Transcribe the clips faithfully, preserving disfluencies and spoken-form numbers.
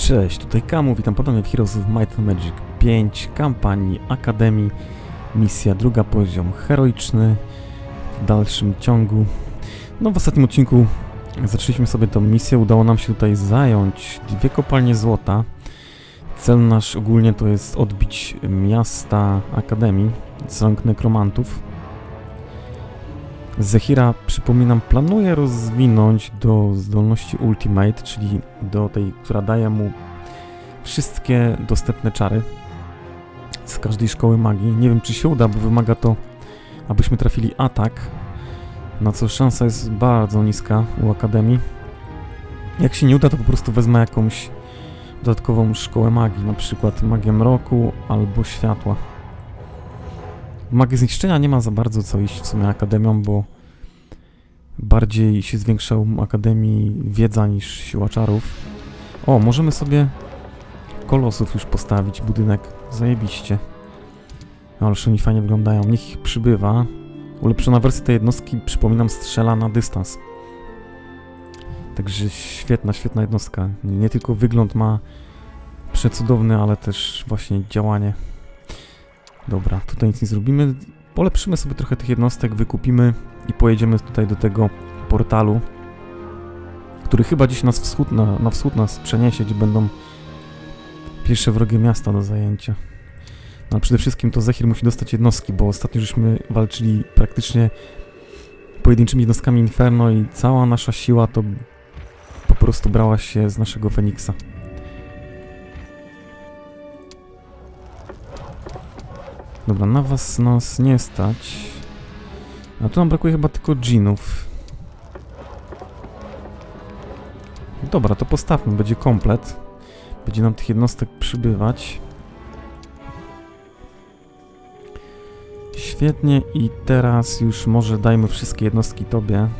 Cześć, tutaj Kamu, witam ponownie w Heroes of Might and Magic pięć, kampanii Akademii, misja druga, poziom heroiczny, w dalszym ciągu. No w ostatnim odcinku zaczęliśmy sobie tą misję, udało nam się tutaj zająć dwie kopalnie złota. Cel nasz ogólnie to jest odbić miasta Akademii, z rąk nekromantów. Zehira, przypominam, planuje rozwinąć do zdolności Ultimate, czyli do tej, która daje mu wszystkie dostępne czary z każdej szkoły magii. Nie wiem, czy się uda, bo wymaga to, abyśmy trafili atak, na co szansa jest bardzo niska u Akademii. Jak się nie uda, to po prostu wezmę jakąś dodatkową szkołę magii, na przykład magię mroku albo światła. W magii zniszczenia nie ma za bardzo co iść w sumie Akademią, bo bardziej się zwiększa u Akademii wiedza niż siła czarów. O, możemy sobie kolosów już postawić, budynek, zajebiście. Ale oni fajnie wyglądają, niech ich przybywa. Ulepszona wersja tej jednostki, przypominam, strzela na dystans. Także świetna, świetna jednostka. Nie tylko wygląd ma przecudowny, ale też właśnie działanie. Dobra, tutaj nic nie zrobimy. Polepszymy sobie trochę tych jednostek, wykupimy i pojedziemy tutaj do tego portalu, który chyba gdzieś nas wschód, na, na wschód nas przeniesie, gdzie będą pierwsze wrogie miasta do zajęcia. No, a przede wszystkim to Zehir musi dostać jednostki, bo ostatnio żeśmy walczyli praktycznie pojedynczymi jednostkami Inferno i cała nasza siła to po prostu brała się z naszego Feniksa. Dobra, na was nas nie stać. A tu nam brakuje chyba tylko dżinów. Dobra, to postawmy, będzie komplet. Będzie nam tych jednostek przybywać. Świetnie, i teraz już może dajmy wszystkie jednostki tobie.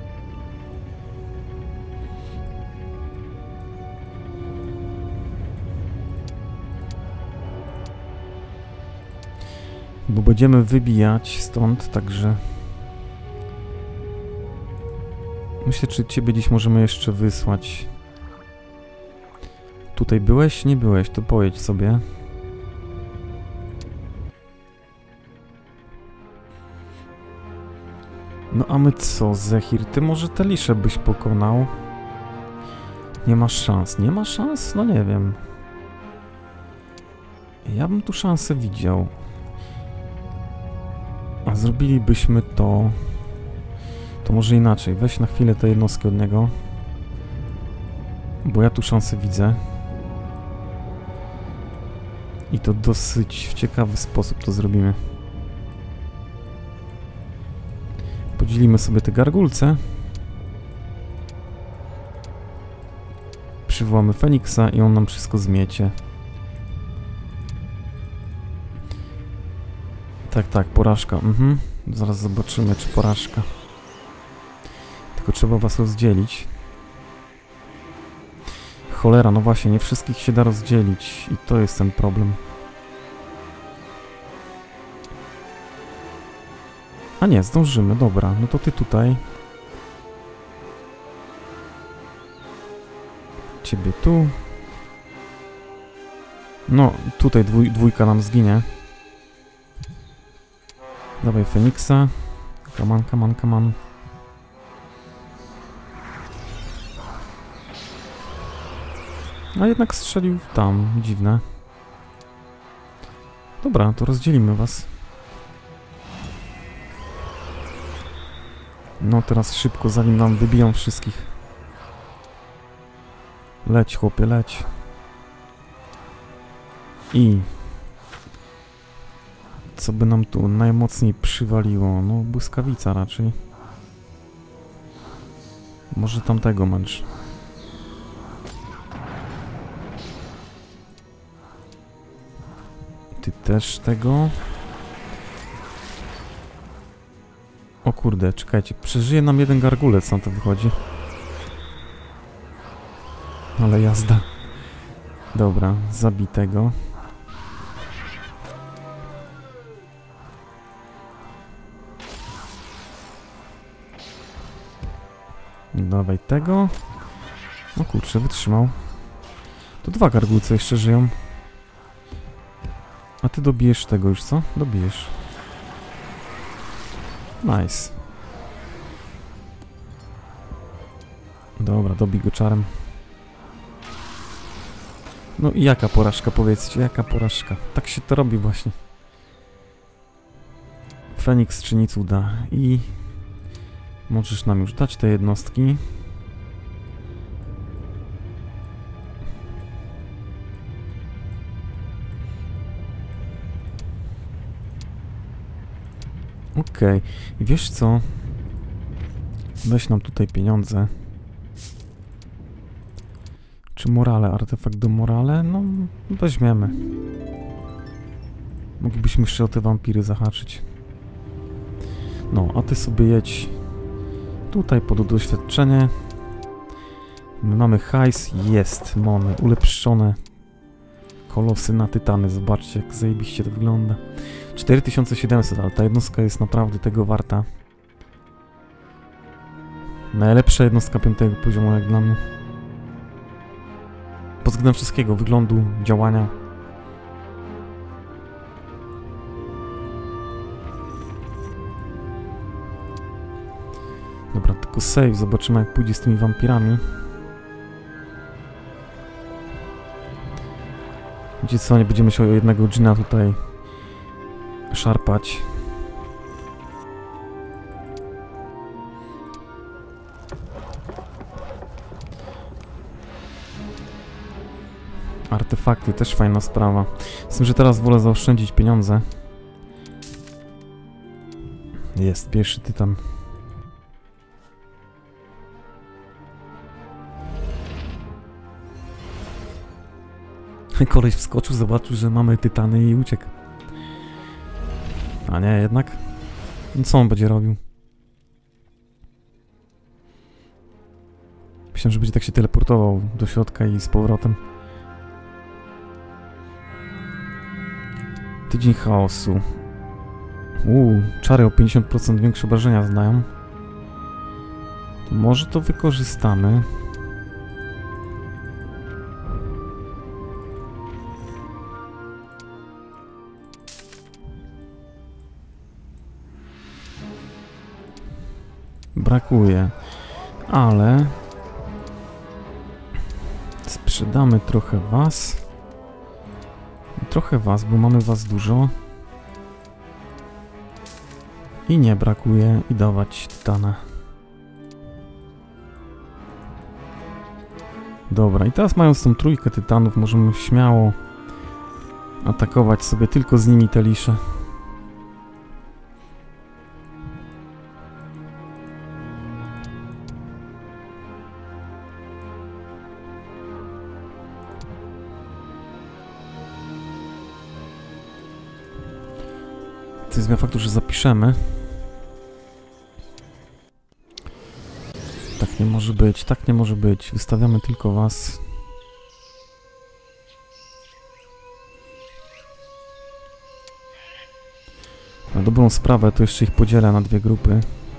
Bo będziemy wybijać stąd, także myślę, czy ciebie dziś możemy jeszcze wysłać. Tutaj byłeś? Nie byłeś, to pojedź sobie. No a my co, Zehir? Ty może te lisze byś pokonał? Nie masz szans. Nie ma szans? No nie wiem. Ja bym tu szansę widział. A zrobilibyśmy to... To może inaczej. Weź na chwilę te jednostki od niego. Bo ja tu szansę widzę. I to dosyć w ciekawy sposób to zrobimy. Podzielimy sobie te gargulce. Przywołamy Feniksa i on nam wszystko zmiecie. Tak, tak, porażka. Mhm. Zaraz zobaczymy, czy porażka. Tylko trzeba was rozdzielić. Cholera, no właśnie, nie wszystkich się da rozdzielić i to jest ten problem. A nie, zdążymy, dobra, no to ty tutaj. Ciebie tu. No, tutaj dwój, dwójka nam zginie. Dawaj Feniksa. Come on, come on, come on. A jednak strzelił tam, dziwne. Dobra, to rozdzielimy was. No teraz szybko, zanim nam wybiją wszystkich. Leć, chłopie, leć. I... co by nam tu najmocniej przywaliło? No, błyskawica raczej. Może tamtego męcz. Ty też tego. O kurde, czekajcie. Przeżyje nam jeden gargulec, na to wychodzi. Ale jazda. Dobra, zabitego. Dawaj tego. O kurczę, wytrzymał. To dwa gargulce jeszcze żyją. A ty dobijesz tego już, co? Dobijesz. Nice. Dobra, dobij go czarem. No i jaka porażka, powiedzcie, jaka porażka. Tak się to robi właśnie. Feniks czyni cuda. I możesz nam już dać te jednostki. Okej. I wiesz co? Weź nam tutaj pieniądze. Czy morale? Artefakt do morale? No, weźmiemy. Moglibyśmy jeszcze o te wampiry zahaczyć. No, a ty sobie jedź tutaj pod doświadczenie. My mamy hajs. Jest. Mamy ulepszone kolosy na tytany. Zobaczcie, jak zajebiście to wygląda. cztery tysiące siedemset, ale ta jednostka jest naprawdę tego warta. Najlepsza jednostka piątego poziomu jak dla mnie. Pod względem wszystkiego, wyglądu, działania. Dobra, tylko save, zobaczymy jak pójdzie z tymi wampirami. Wiecie co, nie będziemy się o jednego dżina tutaj szarpać. Artefakty, też fajna sprawa. Z tym, że teraz wolę zaoszczędzić pieniądze. Jest, pierwszy tytan. Koleś wskoczył, zobaczył, że mamy tytany i uciekł. A nie, jednak? No co on będzie robił? Myślałem, że będzie tak się teleportował do środka i z powrotem. Tydzień chaosu. Uuu, czary o pięćdziesiąt procent większe obrażenia zadają. To może to wykorzystamy. Brakuje, ale sprzedamy trochę was. Trochę was, bo mamy was dużo. I nie brakuje i dawać tytana. Dobra, i teraz mając tą trójkę tytanów możemy śmiało atakować sobie tylko z nimi te lisze. To jest zmiana faktu, że zapiszemy. Tak nie może być, tak nie może być. Wystawiamy tylko was. Na dobrą sprawę to jeszcze ich podzielę na dwie grupy.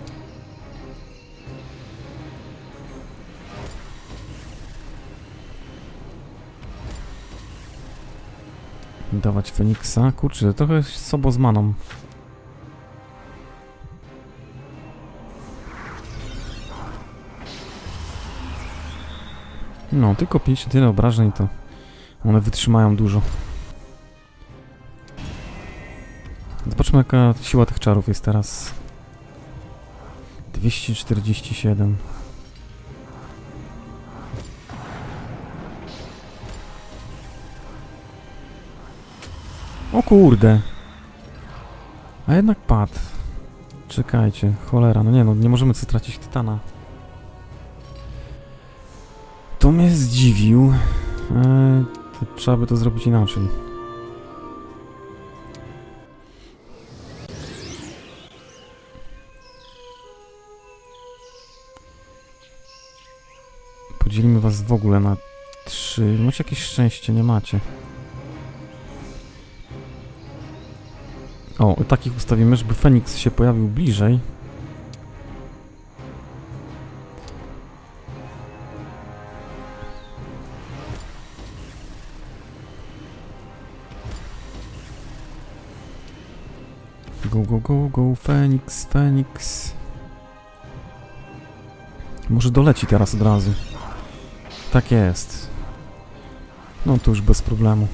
Dawać Feniksa. Kurczę, trochę sobą z maną. No, tylko pięćdziesiąt tyle obrażeń, to one wytrzymają dużo. Zobaczmy, jaka siła tych czarów jest teraz. dwieście czterdzieści siedem. O kurde. A jednak padł. Czekajcie, cholera, no nie no, nie możemy co tracić tytana. To mnie zdziwił. Eee, to trzeba by to zrobić inaczej. Podzielimy was w ogóle na trzy. Macie jakieś szczęście, nie macie. O, takich ustawimy, żeby Feniks się pojawił bliżej. go, go, Feniks, Feniks. Może doleci teraz od razu. Tak jest. No to już bez problemu.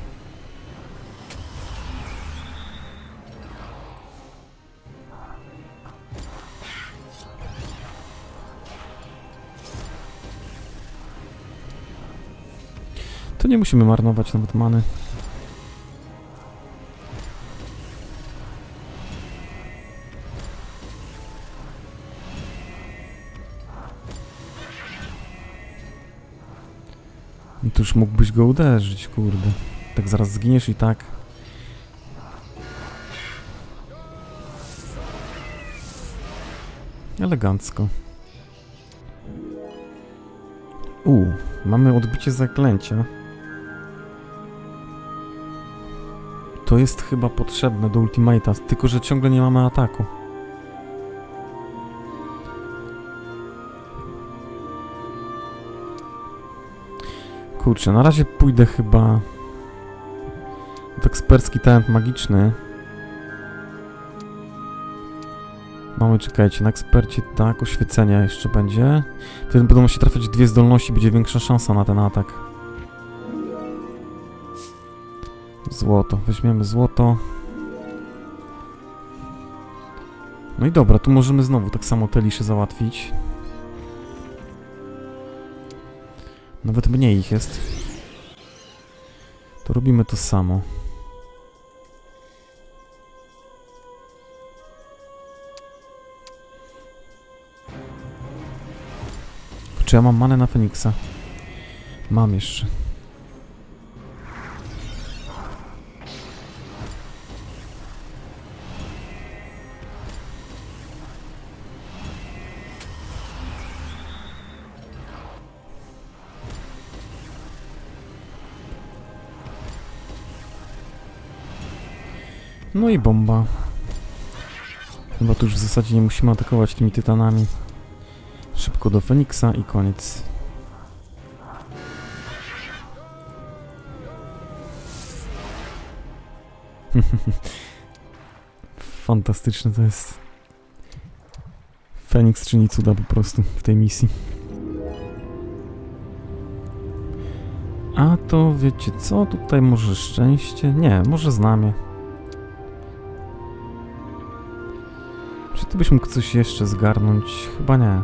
To nie musimy marnować nawet many. No to już mógłbyś go uderzyć, kurde. Tak zaraz zginiesz i tak. Elegancko. U, mamy odbicie zaklęcia. To jest chyba potrzebne do ultimate'a, tylko że ciągle nie mamy ataku. Kurczę, na razie pójdę chyba w ekspercki talent magiczny. Mamy, czekajcie, na ekspercie tak, oświecenia jeszcze będzie. Wtedy będą się trafiać dwie zdolności, będzie większa szansa na ten atak. Złoto, weźmiemy złoto. No i dobra, tu możemy znowu tak samo te lisze załatwić. Nawet mniej ich jest. To robimy to samo. Czy ja mam manę na Feniksa? Mam jeszcze. No i bomba. Chyba tu już w zasadzie nie musimy atakować tymi tytanami. Szybko do Feniksa i koniec. Fantastyczne to jest. Feniks czyni cuda po prostu w tej misji. A to wiecie co? Tutaj może szczęście? Nie, może znamie. Czy ty byś mógł coś jeszcze zgarnąć? Chyba nie.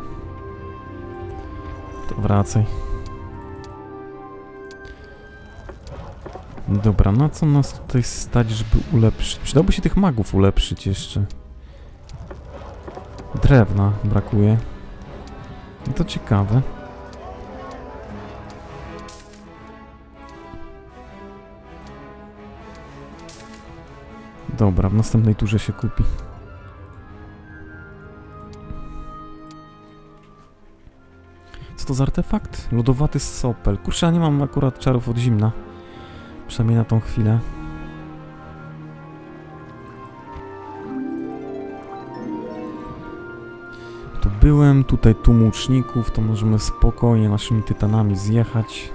To wracaj. Dobra, na co nas tutaj stać, żeby ulepszyć? Przydałoby się tych magów ulepszyć jeszcze. Drewna brakuje. No to ciekawe. Dobra, w następnej turze się kupi. Co to za artefakt? Lodowaty sopel. Kurczę, ja nie mam akurat czarów od zimna. Przynajmniej na tą chwilę. Tu byłem, tutaj tłuczników, to możemy spokojnie naszymi tytanami zjechać.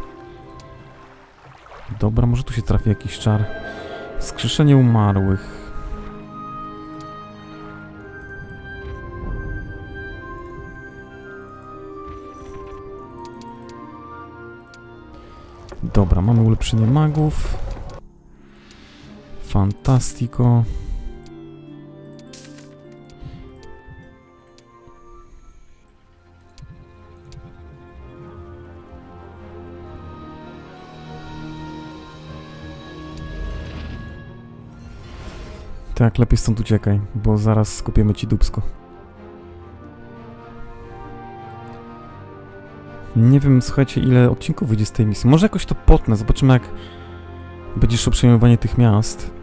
Dobra, może tu się trafi jakiś czar. Wskrzeszenie umarłych. Dobra, mamy ulepszenie magów. Fantastico. Tak, lepiej stąd uciekaj, bo zaraz skupiemy ci dupsko. Nie wiem, słuchajcie, ile odcinków wyjdzie z tej misji. Może jakoś to potnę, zobaczymy jak będzie szło przejmowanie tych miast.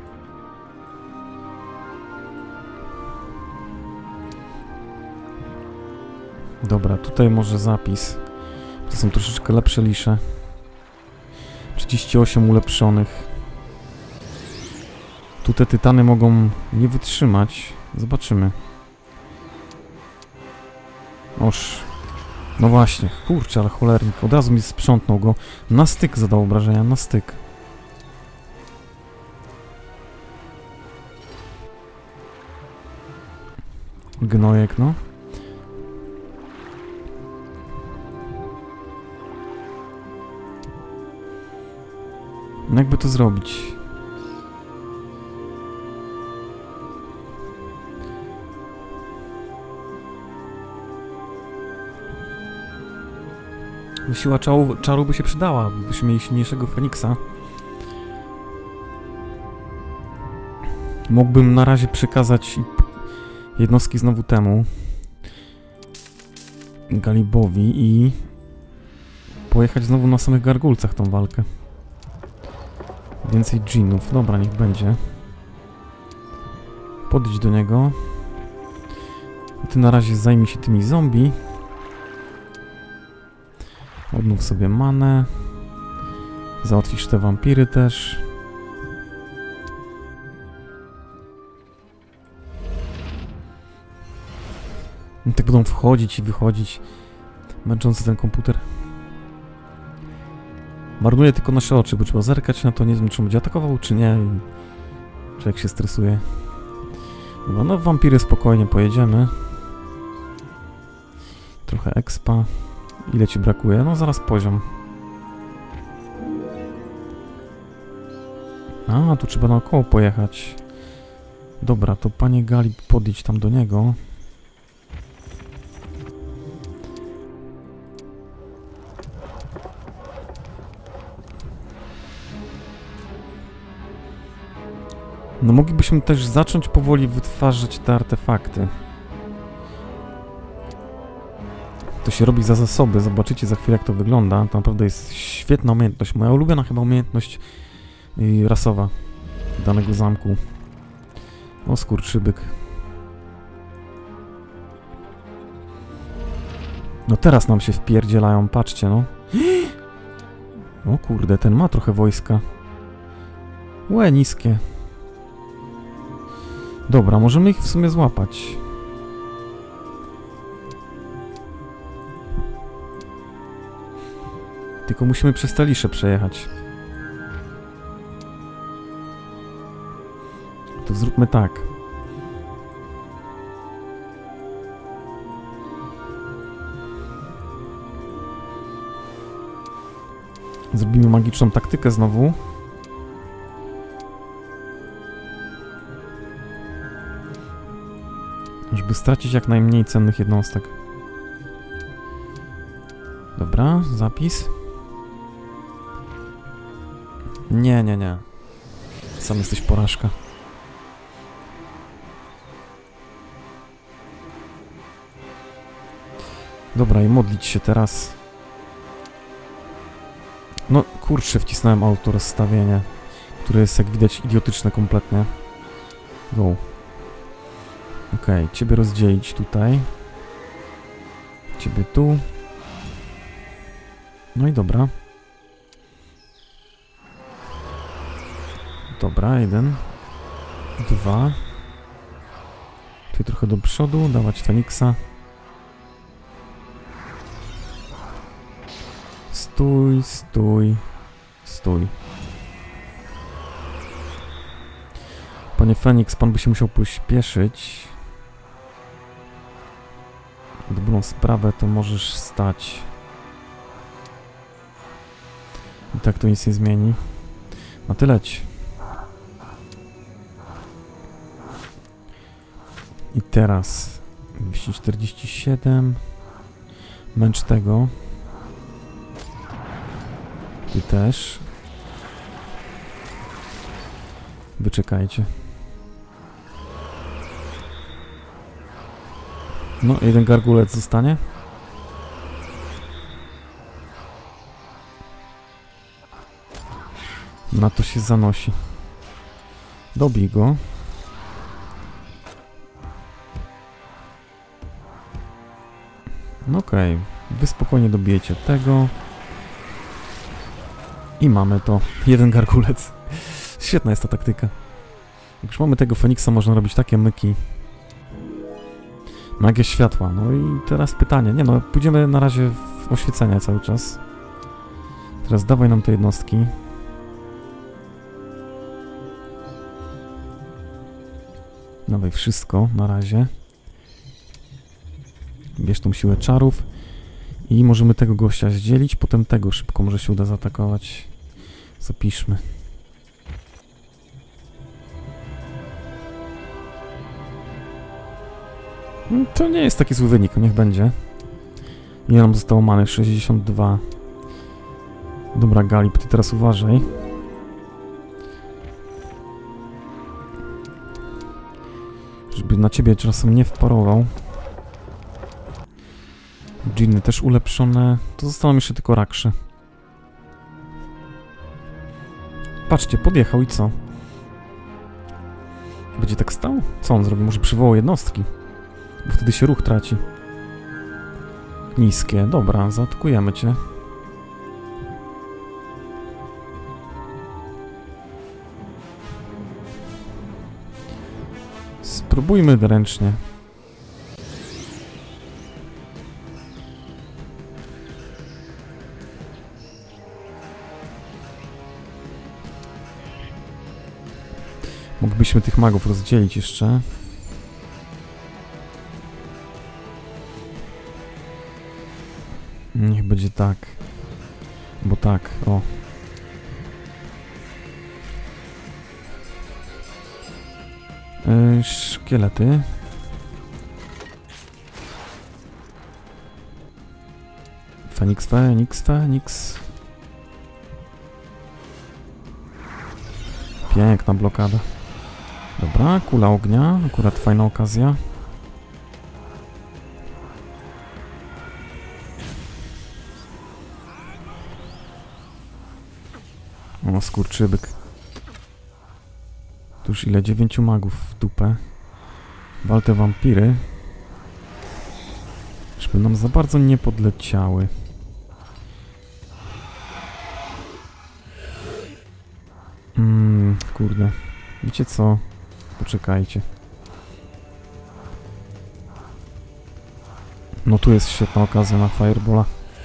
Dobra, tutaj może zapis. To są troszeczkę lepsze lisze. trzydzieści osiem ulepszonych. Tu te tytany mogą nie wytrzymać. Zobaczymy. Oż. No właśnie, kurczę, ale cholernik. Od razu mi sprzątnął go. Na styk zadał obrażenia, na styk. Gnojek, no. No jakby to zrobić? Siła czaru, czaru by się przydała, byśmy mieli silniejszego Feniksa. Mógłbym na razie przekazać jednostki znowu temu Galibowi i pojechać znowu na samych gargulcach tą walkę. Więcej dżinów. Dobra, niech będzie. Podejdź do niego. Ty na razie zajmij się tymi zombie. Odnów sobie manę. Załatwisz te wampiry też. I tak będą wchodzić i wychodzić. Męczący ten komputer. Marnuje tylko nasze oczy, bo trzeba zerkać na to. Nie wiem, czy on będzie atakował, czy nie. Czy jak się stresuje. Dobra, no w wampiry spokojnie pojedziemy. Trochę expa. Ile ci brakuje? No zaraz poziom. A, tu trzeba naokoło pojechać. Dobra, to panie Gali, podjedź tam do niego. No moglibyśmy też zacząć powoli wytwarzać te artefakty. To się robi za zasoby, zobaczycie za chwilę jak to wygląda. To naprawdę jest świetna umiejętność, moja ulubiona chyba umiejętność yy, rasowa danego zamku. O, skurczybyk. No teraz nam się wpierdzielają, patrzcie no. O kurde, ten ma trochę wojska. Łe, niskie. Dobra, możemy ich w sumie złapać. Tylko musimy przez te lisze przejechać. To zróbmy tak. Zrobimy magiczną taktykę znowu. Żeby stracić jak najmniej cennych jednostek. Dobra, zapis. Nie, nie, nie. Sam jesteś porażka. Dobra, i modlić się teraz. No, kurczę, wcisnąłem autorozstawienie, które jest, jak widać, idiotyczne kompletnie. Go. Okej, okay, ciebie rozdzielić tutaj. Ciebie tu. No i dobra. Dobra, jeden. Dwa. Tutaj trochę do przodu, dawać Feniksa. Stój, stój, stój. Panie Feniks, pan by się musiał pośpieszyć. Dobrą sprawę to możesz stać. I tak to nic nie zmieni. A ty leć. I teraz dwieście czterdzieści siedem. Męcz tego. Ty też. Wyczekajcie. No, jeden gargulec zostanie. Na to się zanosi. Dobij go. No okej. Okay. Wy spokojnie dobijecie tego. I mamy to. Jeden gargulec. Świetna jest ta taktyka. Jak już mamy tego Feniksa, można robić takie myki. Magia światła. No i teraz pytanie. Nie no, pójdziemy na razie w oświecenie cały czas. Teraz dawaj nam te jednostki. Dawaj wszystko na razie. Bierz tą siłę czarów. I możemy tego gościa zdzielić, potem tego szybko może się uda zaatakować. Zapiszmy. To nie jest taki zły wynik, niech będzie. Ile nam zostało many? sześćdziesiąt dwa. Dobra, Galip, ty teraz uważaj. Żeby na ciebie czasem nie wparował. Dżiny też ulepszone. To zostaną jeszcze tylko raksze. Patrzcie, podjechał i co? Będzie tak stał? Co on zrobi? Może przywołał jednostki? Bo wtedy się ruch traci. Niskie. Dobra, zaatakujemy cię. Spróbujmy ręcznie. Moglibyśmy tych magów rozdzielić jeszcze. Niech będzie tak. Bo tak, o. Yy, szkielety. Feniks, Feniks, Feniks. Piękna blokada. Dobra, kula ognia. Akurat fajna okazja. O, skurczybyk. Tu już ile? Dziewięciu magów w dupę. Wal te wampiry. Żeby nam za bardzo nie podleciały. Mmm, kurde. Wiecie co? Poczekajcie. No tu jest świetna okazja na Firebola.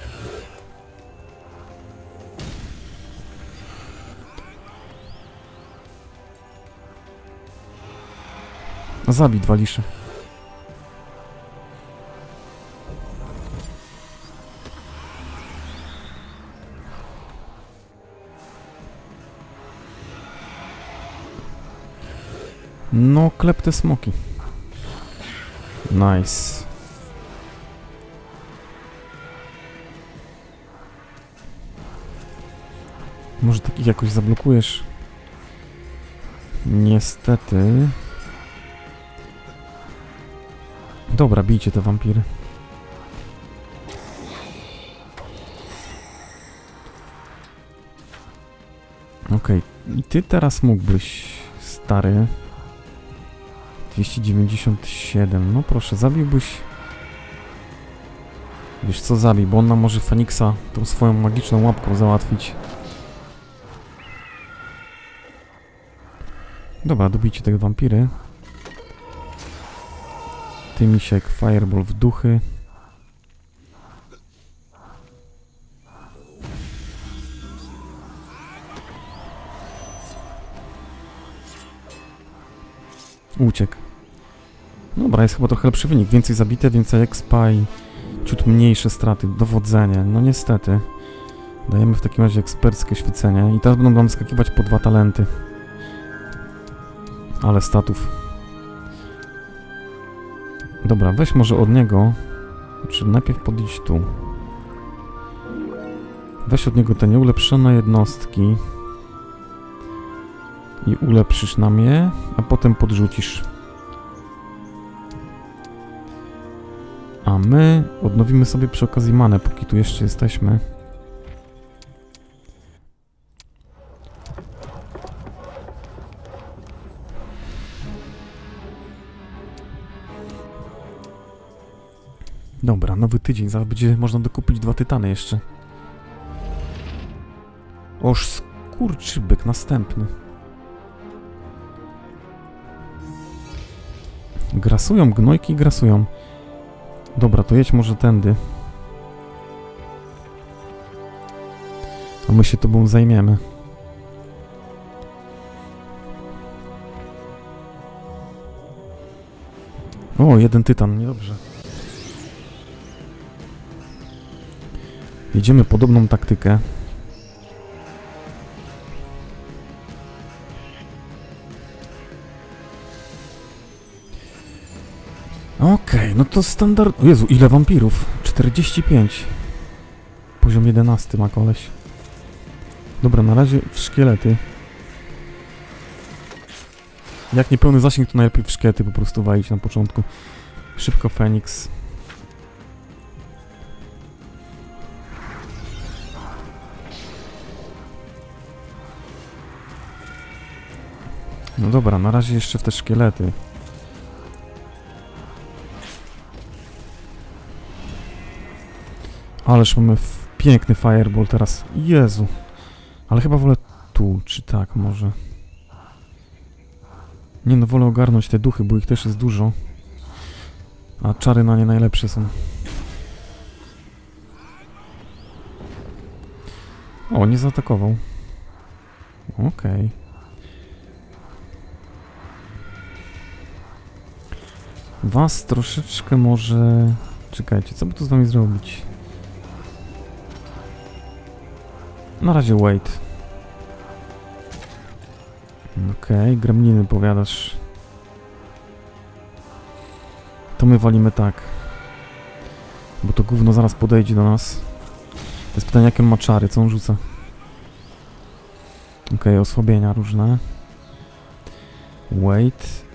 Zabij dwa lisze. No, klep te smoki. Nice. Może takich jakoś zablokujesz? Niestety. Dobra, bijcie te wampiry. Okej, okay. I ty teraz mógłbyś, stary... dwieście dziewięćdziesiąt siedem, no proszę, zabiłbyś... Wiesz co, zabij, bo on nam może Feniksa tą swoją magiczną łapką załatwić. Dobra, dobijcie te wampiry. Ty, misiek, Fireball w duchy. Uciekł. Dobra, jest chyba trochę lepszy wynik. Więcej zabite, więcej expa i ciut mniejsze straty. Dowodzenie. No niestety. Dajemy w takim razie eksperckie świecenie. I teraz będą nam skakiwać po dwa talenty. Ale statów. Dobra, weź może od niego. Czy najpierw podejść tu. Weź od niego te nieulepszone jednostki. I ulepszysz nam je, a potem podrzucisz. A my odnowimy sobie przy okazji manę, póki tu jeszcze jesteśmy. Dobra, nowy tydzień, zaraz będzie można dokupić dwa tytany jeszcze. Oż skurczybyk następny. Grasują, gnojki grasują. Dobra, to jedź może tędy. A my się tobą zajmiemy. O, jeden tytan, niedobrze. Jedziemy podobną taktykę. Okej, okay, no to standard... O Jezu, ile wampirów? czterdzieści pięć. Poziom jedenasty ma koleś. Dobra, na razie w szkielety. Jak niepełny zasięg, to najlepiej w szkielety po prostu walić na początku. Szybko Feniks. No dobra, na razie jeszcze w te szkielety. Ależ mamy piękny fireball teraz. Jezu. Ale chyba wolę tu, czy tak może. Nie no, wolę ogarnąć te duchy, bo ich też jest dużo. A czary na nie najlepsze są. O, nie zaatakował. Okej. Okay. Was troszeczkę może... Czekajcie, co by tu z wami zrobić? Na razie wait. Okej, okay, gremliny powiadasz. To my walimy tak. Bo to gówno zaraz podejdzie do nas. To jest pytanie, jakie on ma czary, co on rzuca. Okej, okay, osłabienia różne. Wait.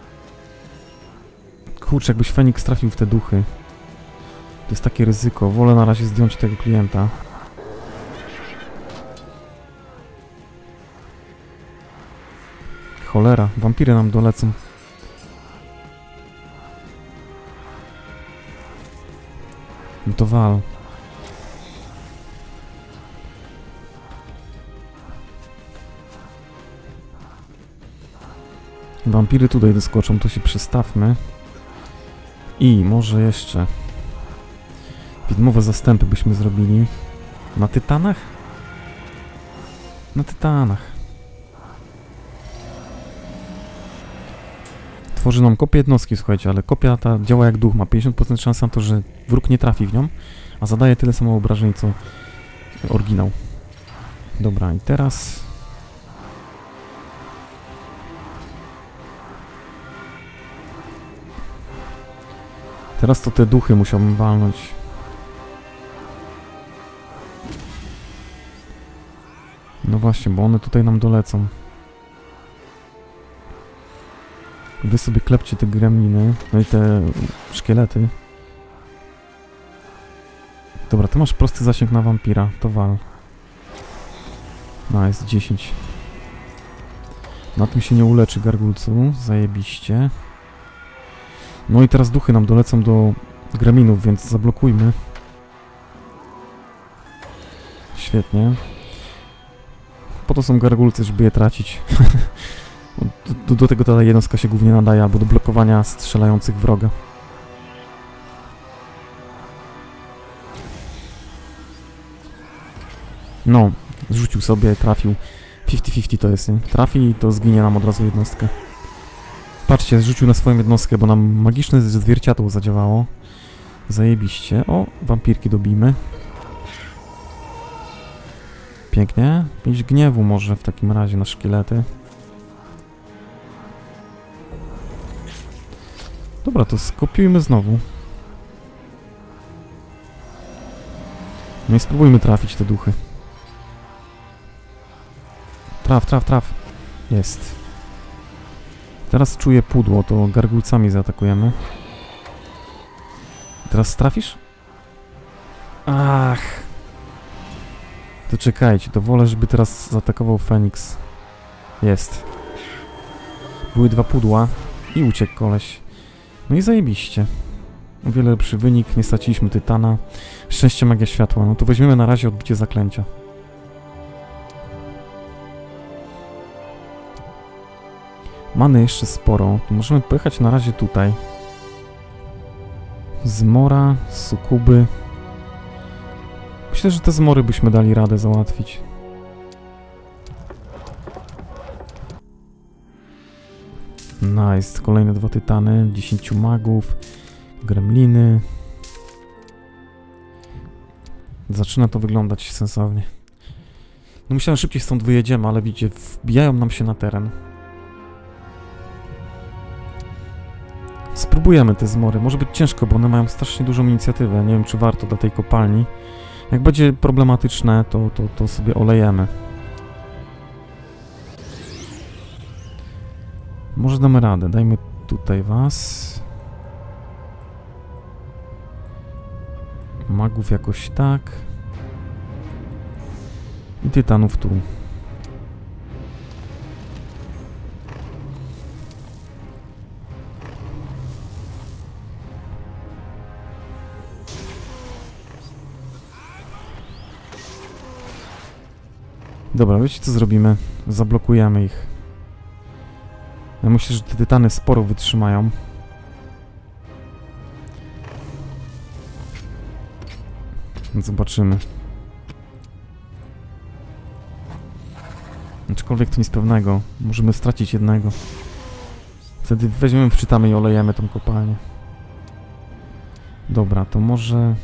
Kurczę, jakbyś Feniks trafił w te duchy. To jest takie ryzyko. Wolę na razie zdjąć tego klienta. Cholera, wampiry nam dolecą. No to wal. Wampiry tutaj doskoczą, to się przestawmy. I może jeszcze widmowe zastępy byśmy zrobili. Na tytanach? Na tytanach. Tworzy nam kopię jednostki, słuchajcie, ale kopia ta działa jak duch. Ma pięćdziesiąt procent szans na to, że wróg nie trafi w nią, a zadaje tyle samo obrażeń, co oryginał. Dobra, i teraz... Teraz to te duchy musiałbym walnąć. No właśnie, bo one tutaj nam dolecą. Wy sobie klepcie te gremliny, no i te szkielety. Dobra, ty masz prosty zasięg na wampira, to wal. No, jest dziesięć. Na tym się nie uleczy gargulcu, zajebiście. No i teraz duchy nam dolecą do gremlinów, więc zablokujmy. Świetnie. Po to są gargulcy, żeby je tracić. do, do tego ta jednostka się głównie nadaje, albo do blokowania strzelających wroga. No, zrzucił sobie, trafił. pięćdziesiąt pięćdziesiąt to jest, nie? Trafi i to zginie nam od razu jednostkę. Patrzcie, zrzucił na swoją jednostkę, bo nam magiczne zwierciadło zadziałało. Zajebiście. O, wampirki dobijmy. Pięknie. Pięć gniewu może w takim razie na szkielety. Dobra, to skopiujmy znowu. No i spróbujmy trafić te duchy. Traf, traf, traf. Jest. Teraz czuję pudło, to gargulcami zaatakujemy. Teraz trafisz? Ach. To czekajcie, to wolę, żeby teraz zaatakował Feniks. Jest. Były dwa pudła i uciekł koleś. No i zajebiście. O wiele lepszy wynik, nie straciliśmy tytana. Szczęście, magia światła. No to weźmiemy na razie odbicie zaklęcia. Mamy jeszcze sporo. To możemy pojechać na razie tutaj. Zmora, sukuby. Myślę, że te zmory byśmy dali radę załatwić. Nice. Kolejne dwa tytany. dziesięciu magów. Gremliny. Zaczyna to wyglądać sensownie. No myślałem, że szybciej stąd wyjedziemy, ale widzicie, wbijają nam się na teren. Spróbujemy te zmory. Może być ciężko, bo one mają strasznie dużą inicjatywę. Nie wiem, czy warto dla tej kopalni. Jak będzie problematyczne, to, to, to sobie olejemy. Może damy radę. Dajmy tutaj was. Magów jakoś tak. I tytanów tu. Dobra, wiecie co zrobimy? Zablokujemy ich. Ja myślę, że te tytany sporo wytrzymają. Zobaczymy. Aczkolwiek to nic pewnego. Możemy stracić jednego. Wtedy weźmiemy, wczytamy i olejemy tą kopalnię. Dobra, to może...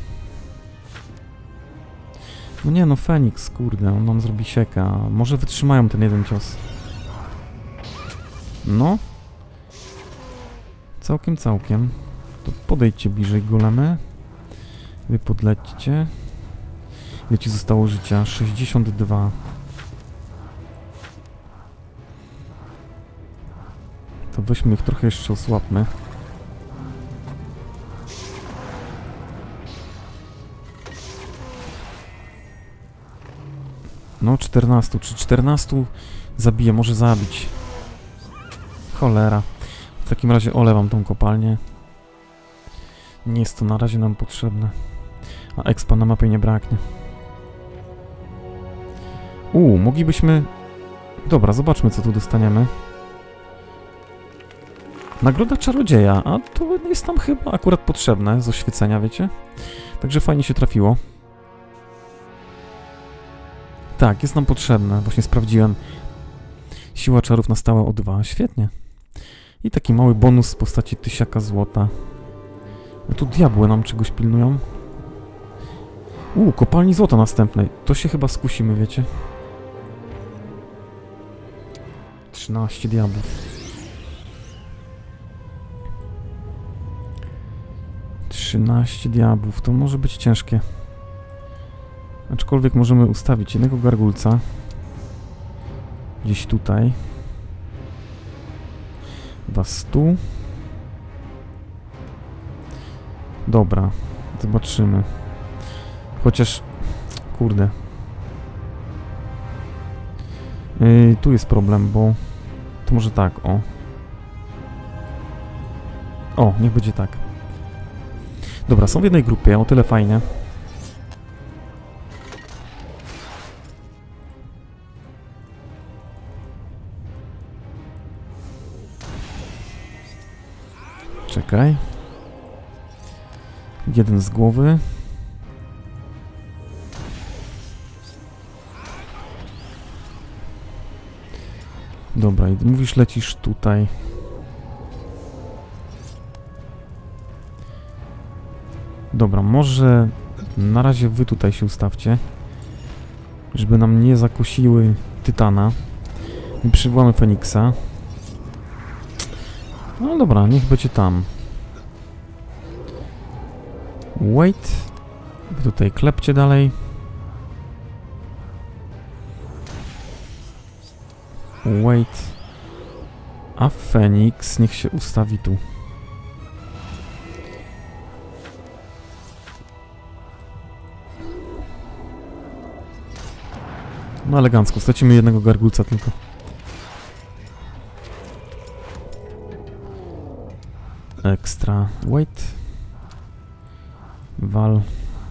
No nie no, Feniks, kurde, on nam zrobi sieka. Może wytrzymają ten jeden cios. No. Całkiem, całkiem. To podejdźcie bliżej, golemy. Wy podlećcie. Ile ci zostało życia? sześćdziesiąt dwa. To weźmy ich trochę jeszcze osłabmy. No, czternastu. Czy czternastu zabije? Może zabić. Cholera. W takim razie olewam tą kopalnię. Nie jest to na razie nam potrzebne. A expa na mapie nie braknie. Uuu, moglibyśmy... Dobra, zobaczmy, co tu dostaniemy. Nagroda czarodzieja, a to jest nam chyba akurat potrzebne z oświecenia, wiecie? Także fajnie się trafiło. Tak, jest nam potrzebne. Właśnie sprawdziłem. Siła czarów na stałe o dwa. Świetnie. I taki mały bonus w postaci tysiaka złota. A tu diabły nam czegoś pilnują. Uuu, kopalni złota następnej. To się chyba skusimy, wiecie? trzynaście diabłów. trzynaście diabłów. To może być ciężkie. Aczkolwiek możemy ustawić jednego gargulca. Gdzieś tutaj. Was tu. Dobra. Zobaczymy. Chociaż... Kurde. Yy, tu jest problem, bo... To może tak, o. O, niech będzie tak. Dobra, są w jednej grupie, o tyle fajnie. Czekaj. Jeden z głowy. Dobra, i mówisz, lecisz tutaj. Dobra, może na razie wy tutaj się ustawcie, żeby nam nie zakosiły tytana. I przywołamy Feniksa. No dobra, niech będzie tam. Wait. Wy tutaj klepcie dalej. Wait. A Feniks niech się ustawi tu. No elegancko, stracimy jednego gargulca tylko. Ekstra. Wait. Wal.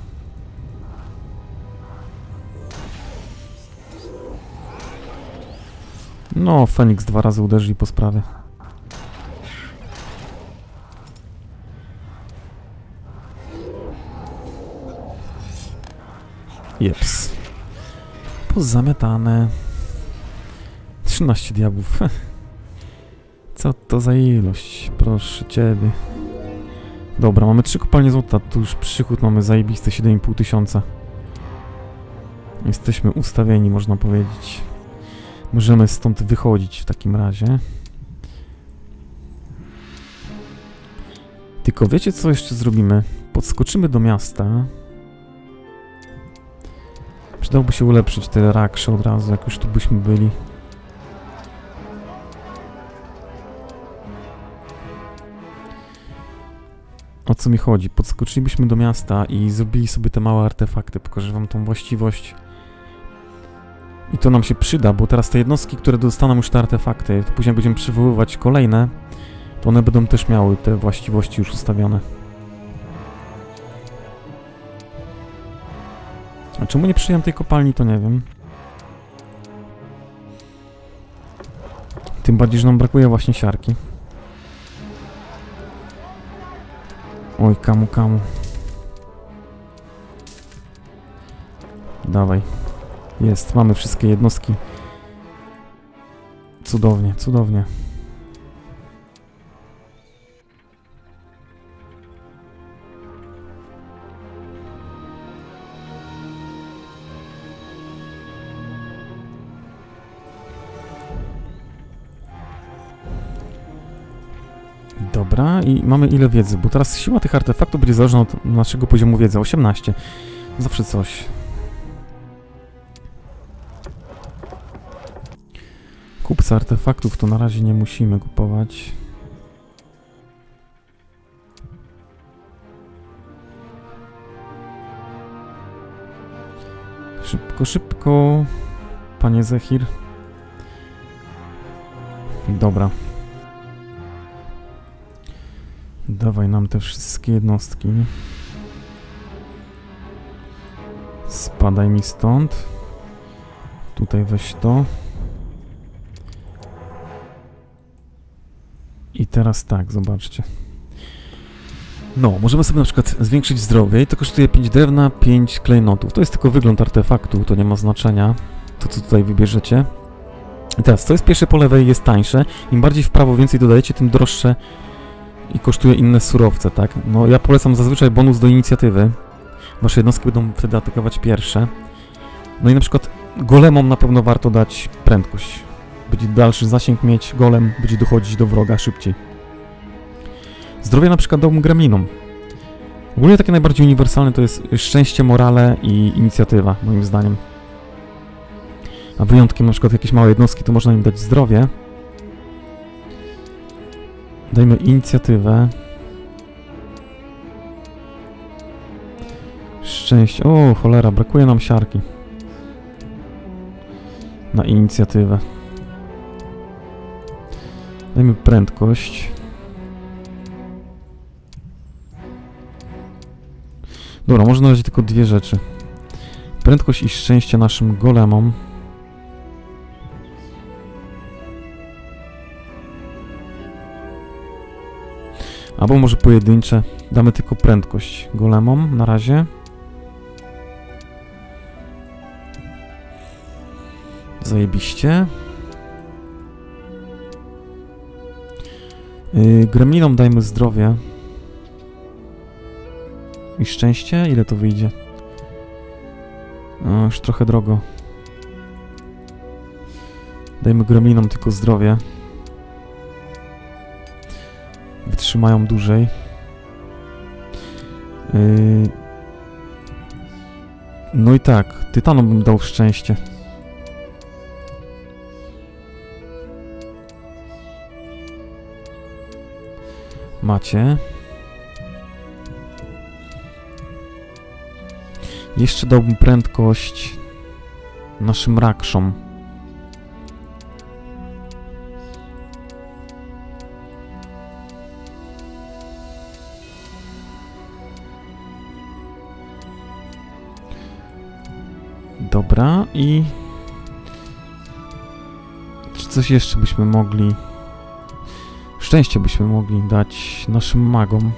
No, Feniks dwa razy uderzy po sprawie. Jeps. Pozamiatane. trzynaście diabłów. Co to za ilość? Proszę ciebie. Dobra, mamy trzy kopalnie złota. Tu już przychód mamy zajebisty, siedem i pół tysiąca. Jesteśmy ustawieni, można powiedzieć. Możemy stąd wychodzić w takim razie. Tylko wiecie, co jeszcze zrobimy? Podskoczymy do miasta. Przydałoby się ulepszyć te raksze od razu, jak już tu byśmy byli. O co mi chodzi? Podskoczylibyśmy do miasta i zrobili sobie te małe artefakty. Pokażę wam tą właściwość. I to nam się przyda, bo teraz te jednostki, które dostaną już te artefakty, to później będziemy przywoływać kolejne, to one będą też miały te właściwości już ustawione. A czemu nie przyjąłem tej kopalni, to nie wiem. Tym bardziej, że nam brakuje właśnie siarki. Oj, kamu, kamu. Dawaj. Jest, mamy wszystkie jednostki. Cudownie, cudownie. Dobra, i mamy ile wiedzy, bo teraz siła tych artefaktów będzie zależna od naszego poziomu wiedzy. osiemnaście. Zawsze coś. Kupca artefaktów to na razie nie musimy kupować. Szybko, szybko, panie Zehir. Dobra. Dawaj nam te wszystkie jednostki. Spadaj mi stąd. Tutaj weź to. I teraz tak, zobaczcie. No, możemy sobie na przykład zwiększyć zdrowie i to kosztuje pięć drewna, pięć klejnotów. To jest tylko wygląd artefaktu, to nie ma znaczenia. To, co tutaj wybierzecie. I teraz, co jest pierwsze po lewej, jest tańsze. Im bardziej w prawo więcej dodajecie, tym droższe i kosztuje inne surowce, tak? No, ja polecam zazwyczaj bonus do inicjatywy. Wasze jednostki będą wtedy atakować pierwsze. No i na przykład golemom na pewno warto dać prędkość. Będzie dalszy zasięg mieć, golem będzie dochodzić do wroga szybciej. Zdrowie na przykład dałbym gremlinom. Ogólnie takie najbardziej uniwersalne to jest szczęście, morale i inicjatywa, moim zdaniem. A wyjątkiem na przykład jakieś małe jednostki, to można im dać zdrowie. Dajmy inicjatywę. Szczęście. O, cholera, brakuje nam siarki. Na inicjatywę. Dajmy prędkość. Dobra, może na razie tylko dwie rzeczy. Prędkość i szczęście naszym golemom. Albo może pojedyncze. Damy tylko prędkość golemom na razie. Zajebiście. Yy, gremlinom dajmy zdrowie. I szczęście? Ile to wyjdzie? O, już trochę drogo. Dajmy gremlinom tylko zdrowie. Wytrzymają dłużej. Yy... No i tak, tytanom bym dał szczęście. Macie. Jeszcze dałbym prędkość naszym rakszom. Dobra, i czy coś jeszcze byśmy mogli... Szczęście byśmy mogli dać naszym magom.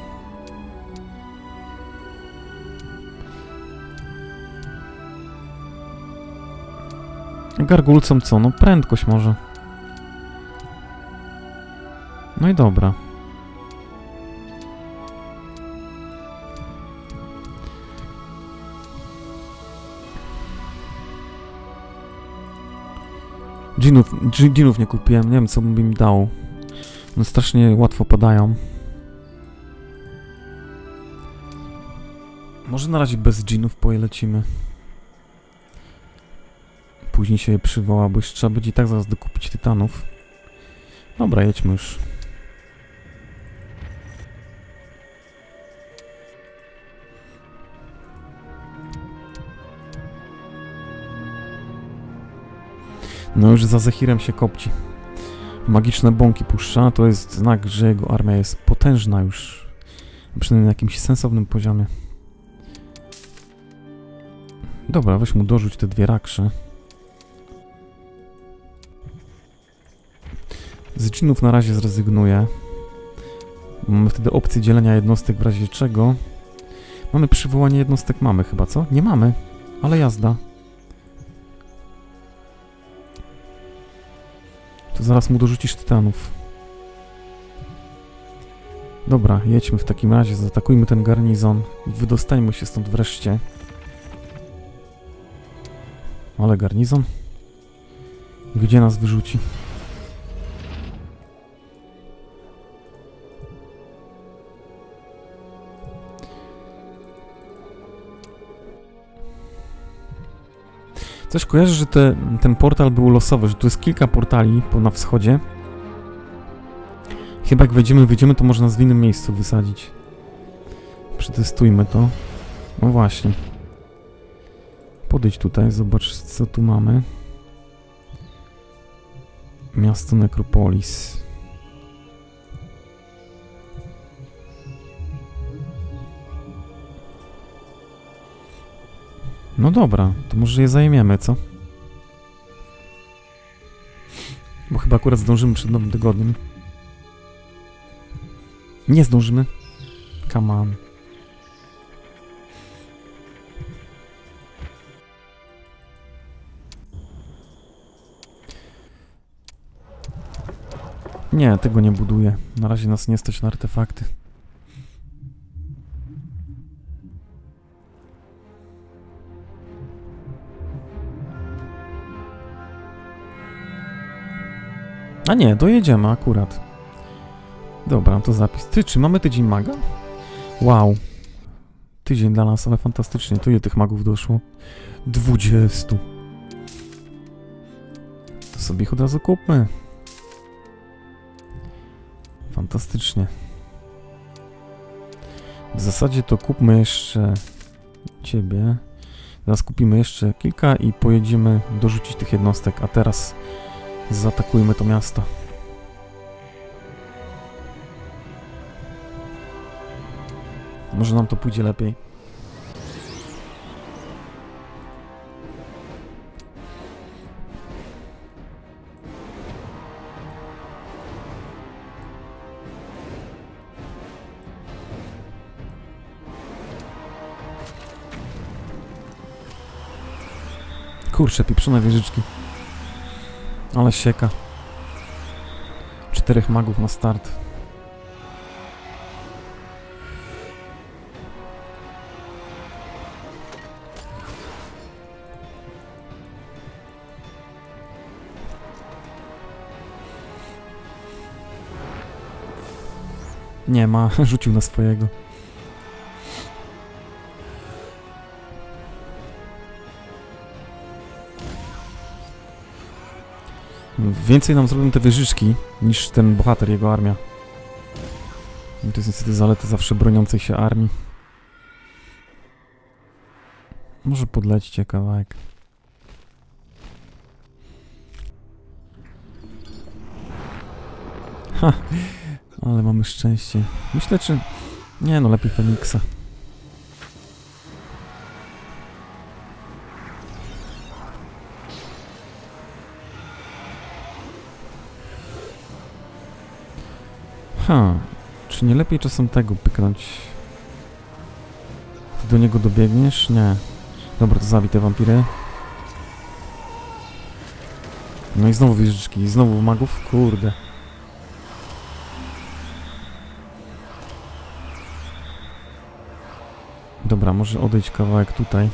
Gargulcom co? No prędkość może. No i dobra. Dżinów, dżinów nie kupiłem, nie wiem co by mi dało. No strasznie łatwo padają. Może na razie bez dżinów pojelecimy. Później się je przywoła, bo już trzeba będzie i tak zaraz dokupić tytanów. Dobra, jedźmy już. No już za Zehirem się kopci. Magiczne bąki puszcza, to jest znak, że jego armia jest potężna już. Przynajmniej na jakimś sensownym poziomie. Dobra, weź mu dorzuć te dwie raksze. Z dżinów na razie zrezygnuję. Mamy wtedy opcję dzielenia jednostek w razie czego. Mamy przywołanie jednostek, mamy chyba, co? Nie mamy, ale jazda. To zaraz mu dorzucisz tytanów. Dobra, jedźmy w takim razie, zaatakujmy ten garnizon i wydostańmy się stąd wreszcie. Ale garnizon? Gdzie nas wyrzuci? Coś kojarzę, że te, ten portal był losowy, że tu jest kilka portali po, na wschodzie. Chyba jak wejdziemy, wyjdziemy, to można nas w innym miejscu wysadzić. Przetestujmy to. No właśnie. Podejdź tutaj, zobacz co tu mamy. Miasto Nekropolis. No dobra, to może je zajmiemy, co? Bo chyba akurat zdążymy przed nowym tygodniem. Nie zdążymy. Come on. Nie, tego nie buduję. Na razie nas nie stać na artefakty. A nie, dojedziemy akurat. Dobra, to zapis. Ty, czy mamy tydzień maga? Wow. Tydzień dla nas, ale fantastycznie. To ile tych magów doszło? dwudziestu. To sobie ich od razu kupmy. Fantastycznie. W zasadzie to kupmy jeszcze ciebie. Teraz kupimy jeszcze kilka i pojedziemy dorzucić tych jednostek, a teraz zaatakujmy to miasto. Może nam to pójdzie lepiej. Kurczę, pieprzone wieżyczki. Ale sieka. Czterech magów na start. Nie ma, rzucił na swojego. Więcej nam zrobią te wieżyczki niż ten bohater, jego armia. I to jest niestety zaleta zawsze broniącej się armii. Może podlećcie kawałek. Ha! Ale mamy szczęście. Myślę, czy... Nie no, lepiej Feniksa. Ha, czy nie lepiej czasem tego pyknąć? Ty do niego dobiegniesz? Nie. Dobra, to zabij te wampiry. No i znowu wieżyczki, i znowu magów? Kurde. Dobra, może odejdź kawałek tutaj.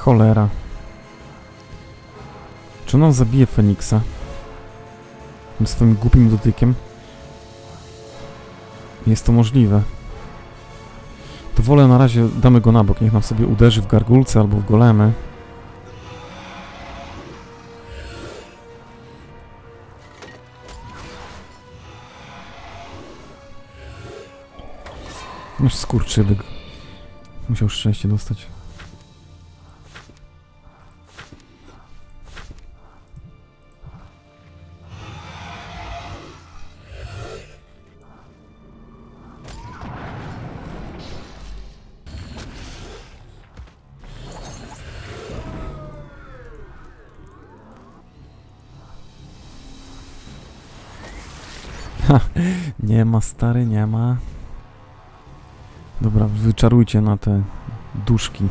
Cholera. Czy on zabije Feniksa? Tym swoim głupim dotykiem? Jest to możliwe. To wolę na razie damy go na bok. Niech nam sobie uderzy w gargulce albo w golemy. Nasz skurczybyk. Musiał szczęście dostać. Ha, nie ma, stary, nie ma. Dobra, wyczarujcie na te duszki.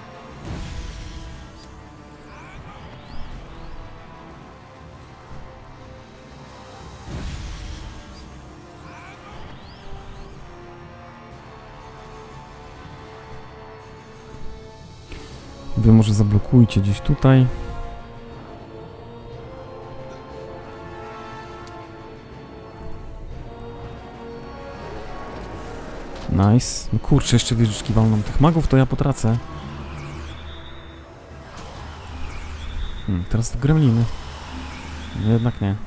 Wy może zablokujcie gdzieś tutaj. Nice. No kurczę, jeszcze wieżyczki walną. Tych magów to ja potracę. Hmm, teraz to gremliny. No jednak nie.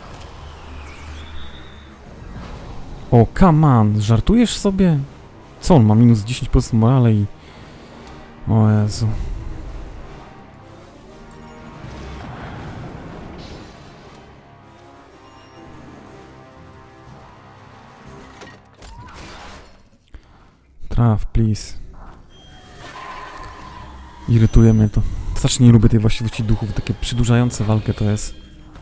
O, come on! Żartujesz sobie? Co on ma? Minus dziesięć procent morale i... O Jezu. Traf, please. Irytuje mnie to. Strasznie nie lubię tej właściwości duchów. Takie przydłużające walkę to jest.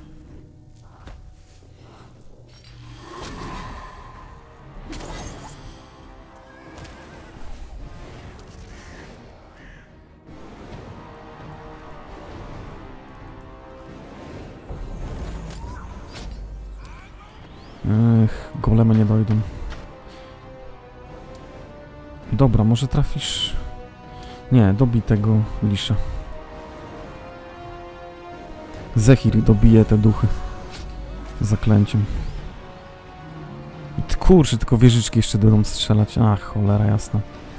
Ech, golemy nie dojdą. Dobra, może trafisz... Nie, dobij tego lisza. Zehir dobije te duchy. Zaklęciem. Kurczę, tylko wieżyczki jeszcze będą strzelać. Ach, cholera jasna.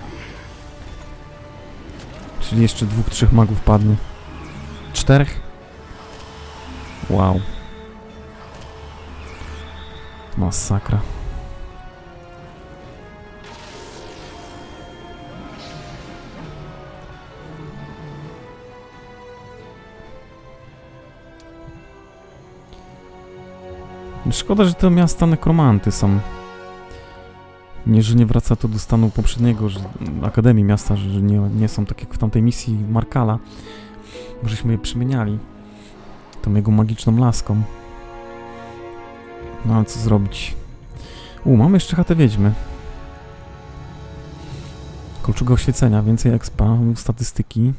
Czyli jeszcze dwóch, trzech magów padnie. Czterech? Wow. Masakra. Szkoda, że te miasta nekromanty są. Nie, że nie wraca to do stanu poprzedniego, że Akademii Miasta, że nie, nie są tak jak w tamtej misji Markala. Bo żeśmy je przemieniali. Tą jego magiczną laską. No ale co zrobić? U, mamy jeszcze chatę wiedźmy. Kolczuga oświecenia, więcej expa, statystyki.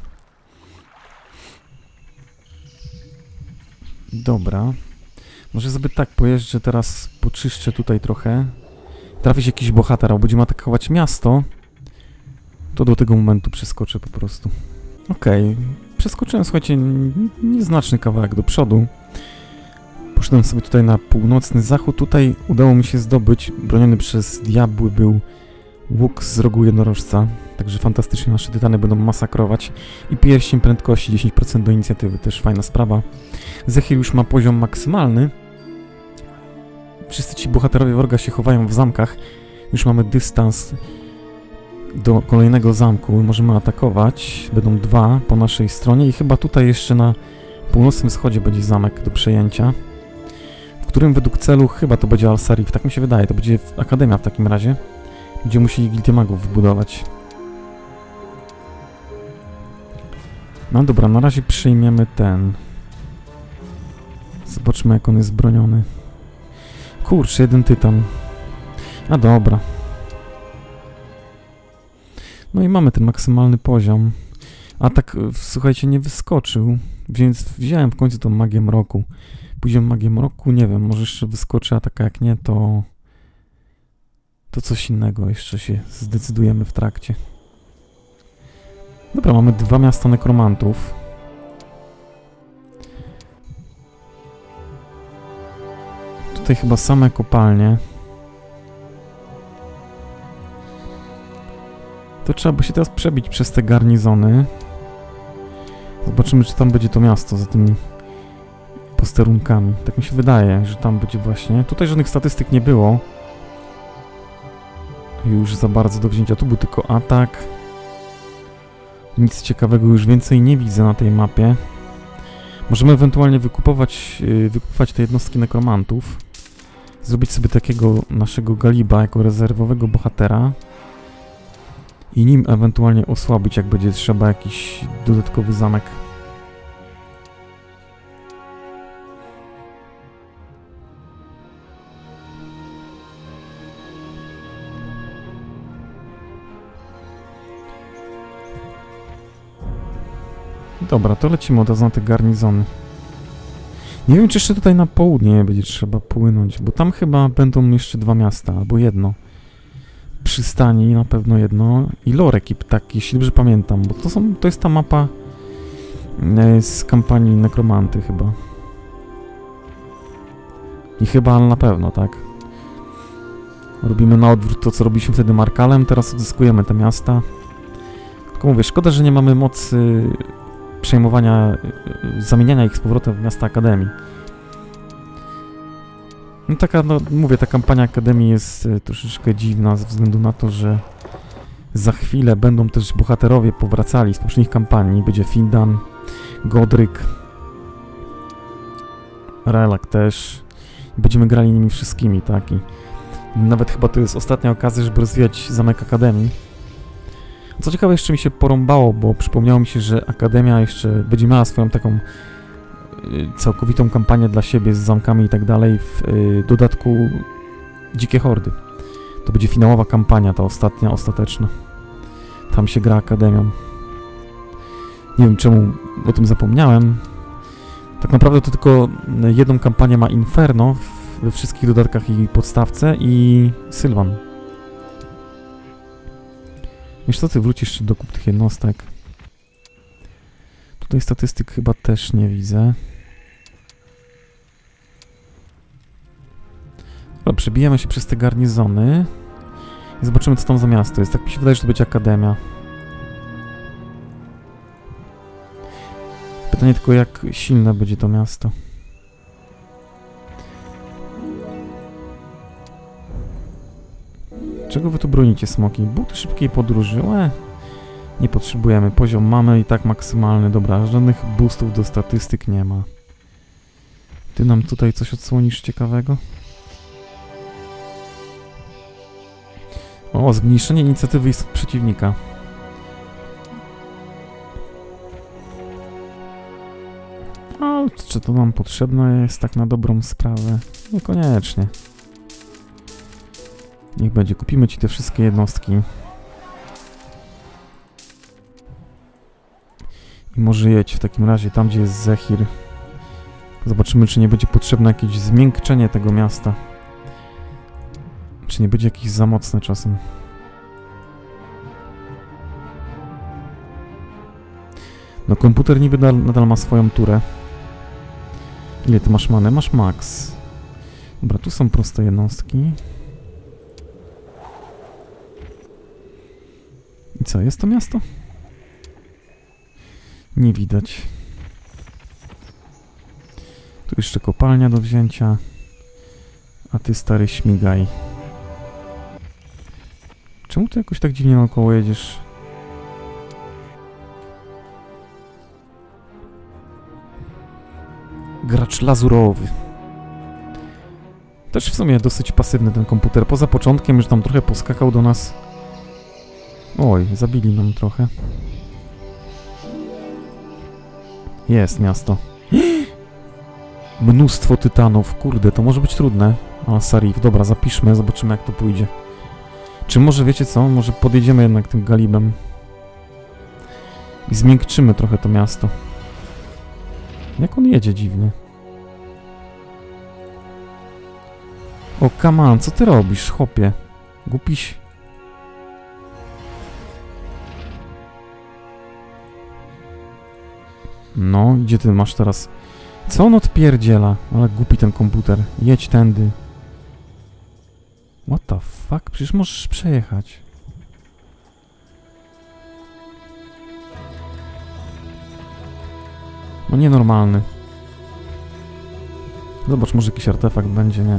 Dobra. Może sobie tak pojeżdżę teraz, poczyszczę tutaj trochę. Trafi się jakiś bohater, albo będziemy atakować miasto. To do tego momentu przeskoczę po prostu. Okej, okay. Przeskoczyłem, słuchajcie, nieznaczny kawałek do przodu. Poszedłem sobie tutaj na północny zachód. Tutaj udało mi się zdobyć, broniony przez diabły był łuk z rogu jednorożca. Także fantastycznie nasze tytany będą masakrować. I pierścień prędkości, dziesięć procent do inicjatywy, też fajna sprawa. Zehir już ma poziom maksymalny. Wszyscy ci bohaterowie wroga się chowają w zamkach. Już mamy dystans do kolejnego zamku. Możemy atakować. Będą dwa po naszej stronie. I chyba tutaj jeszcze na północnym wschodzie będzie zamek do przejęcia. W którym według celu chyba to będzie Al-Sarif. Tak mi się wydaje. To będzie Akademia w takim razie. Będziemy musieli Gildię Magów wybudować. No dobra, na razie przyjmiemy ten. Zobaczmy, jak on jest broniony. Kurczę, jeden tytan. A dobra. No i mamy ten maksymalny poziom. A tak, słuchajcie, nie wyskoczył, więc wziąłem w końcu tą magię mroku. Później magię mroku, nie wiem, może jeszcze wyskoczy, a taka jak nie, to... To coś innego jeszcze się zdecydujemy w trakcie. Dobra, mamy dwa miasta nekromantów. Tutaj chyba same kopalnie. To trzeba by się teraz przebić przez te garnizony. Zobaczymy, czy tam będzie to miasto za tymi posterunkami. Tak mi się wydaje, że tam będzie właśnie. Tutaj żadnych statystyk nie było. Już za bardzo do wzięcia. Tu był tylko atak. Nic ciekawego już więcej nie widzę na tej mapie. Możemy ewentualnie wykupować, yy, wykupować te jednostki nekromantów. Zrobić sobie takiego naszego Galiba jako rezerwowego bohatera. I nim ewentualnie osłabić, jak będzie trzeba jakiś dodatkowy zamek. Dobra, to lecimy od razu na te garnizony. Nie wiem, czy jeszcze tutaj na południe będzie trzeba płynąć, bo tam chyba będą jeszcze dwa miasta, albo jedno. Przystani na pewno jedno i Lorekip, tak, jeśli dobrze pamiętam, bo to, są, to jest ta mapa z kampanii Nekromanty chyba. I chyba, ale na pewno, tak. Robimy na odwrót to, co robiliśmy wtedy Markalem, teraz odzyskujemy te miasta. Tylko mówię, szkoda, że nie mamy mocy przejmowania, zamieniania ich z powrotem w miasta Akademii. No taka, no mówię, ta kampania Akademii jest y, troszeczkę dziwna ze względu na to, że za chwilę będą też bohaterowie powracali z poprzednich kampanii. Będzie Findan, Godryk, Relak też. Będziemy grali nimi wszystkimi, tak? I nawet chyba to jest ostatnia okazja, żeby rozwijać zamek Akademii. Co ciekawe, jeszcze mi się porąbało, bo przypomniało mi się, że Akademia jeszcze będzie miała swoją taką całkowitą kampanię dla siebie z zamkami i tak dalej w y, dodatku Dzikie Hordy. To będzie finałowa kampania, ta ostatnia, ostateczna. Tam się gra Akademią. Nie wiem, czemu o tym zapomniałem. Tak naprawdę to tylko jedną kampanię ma Inferno we wszystkich dodatkach i podstawce i Sylwan. Wiesz co, ty wrócisz jeszcze do kup tych jednostek. Tutaj statystyk chyba też nie widzę. Dobra, przebijamy się przez te garnizony i zobaczymy, co tam za miasto jest. Tak mi się wydaje, że to będzie Akademia. Pytanie tylko, jak silne będzie to miasto. Czego wy tu bronicie, smoki? Buty szybkiej podróży? Łe. Nie potrzebujemy. Poziom mamy i tak maksymalny. Dobra, żadnych boostów do statystyk nie ma. Ty nam tutaj coś odsłonisz ciekawego? O, zmniejszenie inicjatywy przeciwnika. A czy to nam potrzebne jest tak na dobrą sprawę? Niekoniecznie. Niech będzie. Kupimy ci te wszystkie jednostki. I może jedź w takim razie tam, gdzie jest Zehir. Zobaczymy, czy nie będzie potrzebne jakieś zmiękczenie tego miasta. Czy nie będzie jakieś za mocne czasem. No komputer niby nadal, nadal ma swoją turę. Ile ty masz many? Masz max. Dobra, tu są proste jednostki. I co, jest to miasto? Nie widać. Tu jeszcze kopalnia do wzięcia. A ty, stary, śmigaj. Czemu ty jakoś tak dziwnie naokoło jedziesz? Gracz lazurowy. Też w sumie dosyć pasywny ten komputer. Poza początkiem już tam trochę poskakał do nas. Oj, zabili nam trochę. Jest miasto. Mnóstwo tytanów. Kurde, to może być trudne. A, Sarif, dobra, zapiszmy, zobaczymy, jak to pójdzie. Czy może, wiecie co? Może podjedziemy jednak tym Galibem. I zmiękczymy trochę to miasto. Jak on jedzie dziwnie. O, come on, co ty robisz, chłopie? Głupiś. No, gdzie ty masz teraz? Co on odpierdziela? Ale głupi ten komputer. Jedź tędy. What the fuck? Przecież możesz przejechać. No nienormalny. Zobacz, może jakiś artefakt będzie, nie?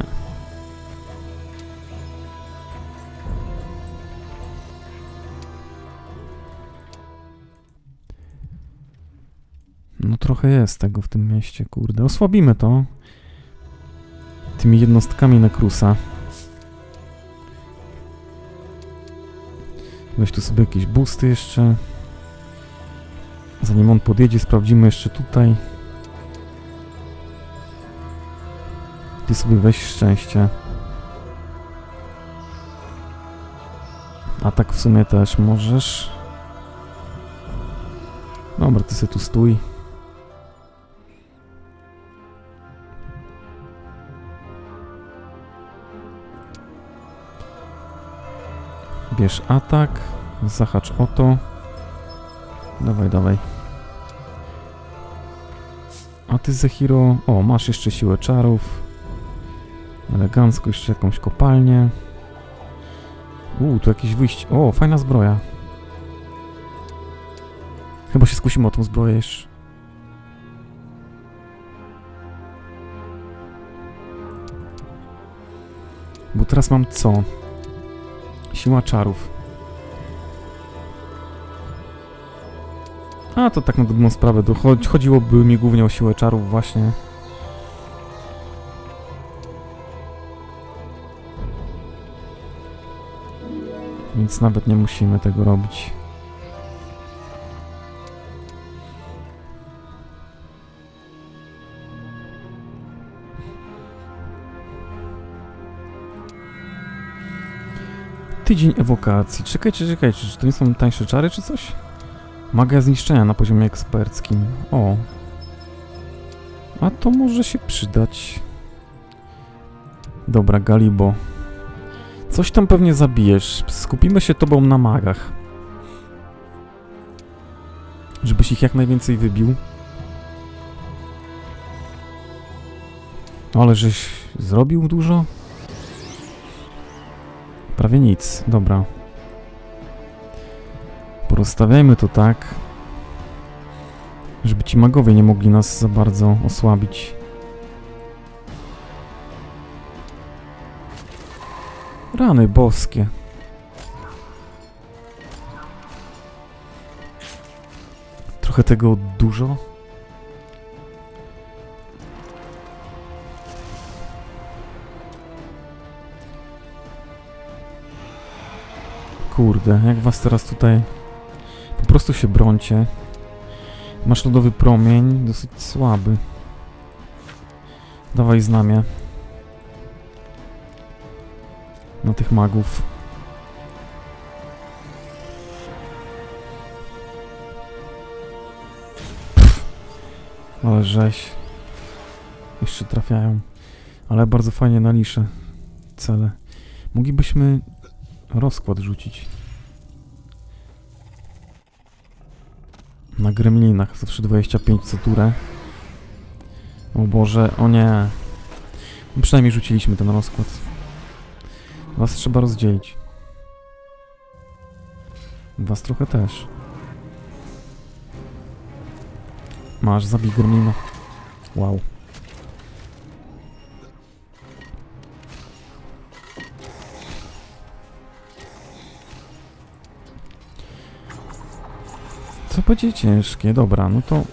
No trochę jest tego w tym mieście, kurde. Osłabimy to tymi jednostkami Nekrusa. Weź tu sobie jakieś boosty jeszcze. Zanim on podjedzie, sprawdzimy jeszcze tutaj. Ty sobie weź szczęście. A tak w sumie też możesz. Dobra, ty sobie tu stój. Bierz atak. Zahacz o to. Dawaj, dawaj. A ty, Zehiro... O, masz jeszcze siłę czarów. Elegancko, jeszcze jakąś kopalnię. Uuu, tu jakieś wyjście. O, fajna zbroja. Chyba się skusimy o tą zbroję jeszcze. Bo teraz mam co? Siła czarów. A, to tak na dobrą sprawę. Chodziłoby mi głównie o siłę czarów właśnie. Więc nawet nie musimy tego robić. Tydzień ewokacji. Czekajcie, czekajcie, czy to nie są tańsze czary, czy coś? Magia zniszczenia na poziomie eksperckim. O. A to może się przydać. Dobra, Galibo. Coś tam pewnie zabijesz. Skupimy się tobą na magach. Żebyś ich jak najwięcej wybił. Ale żeś zrobił dużo? Prawie nic. Dobra. Porozstawiajmy to tak, żeby ci magowie nie mogli nas za bardzo osłabić. Rany boskie. Trochę tego dużo. Kurde, jak was teraz tutaj... Po prostu się brońcie. Masz lodowy promień, dosyć słaby. Dawaj znamię. Na tych magów. Pff, ale żeś. Jeszcze trafiają. Ale bardzo fajnie na lisze cele. Moglibyśmy rozkład rzucić. Na gremlinach zawsze dwadzieścia pięć co turę. O Boże, o nie. No przynajmniej rzuciliśmy ten rozkład. Was trzeba rozdzielić. Was trochę też. Masz, zabij gremlina. Wow. To będzie ciężkie, dobra, no to...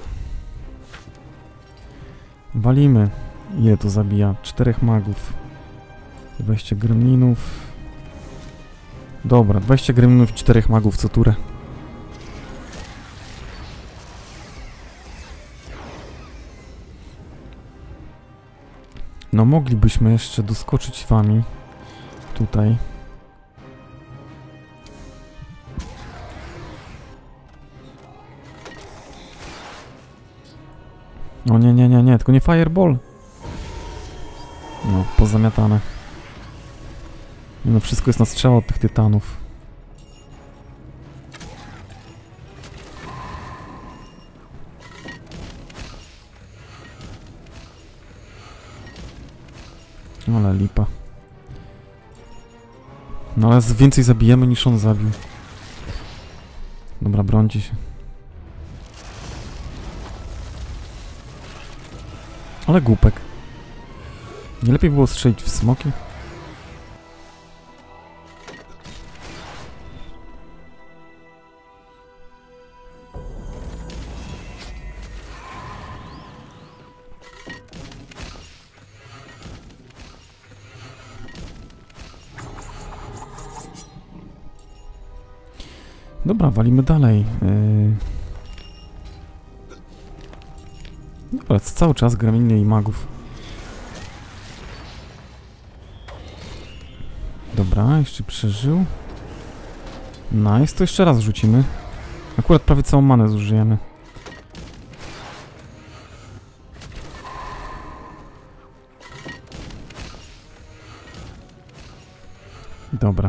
Walimy. Ile to zabija? Czterech magów. dwadzieścia gremlinów. Dobra, dwadzieścia gremlinów, czterech magów co turę. No moglibyśmy jeszcze doskoczyć wami. Tutaj. O nie, nie, nie, nie, tylko nie fireball. No, pozamiatane. No, wszystko jest na strzał od tych tytanów. Ale lipa. No ale więcej zabijemy niż on zabił. Dobra, brońcie się. Ale głupek. Nie lepiej było strzelić w smoki? Dobra, walimy dalej. Yy... Dobra, cały czas gremliny i magów. Dobra, jeszcze przeżył. Nice, to jeszcze raz rzucimy. Akurat prawie całą manę zużyjemy. Dobra.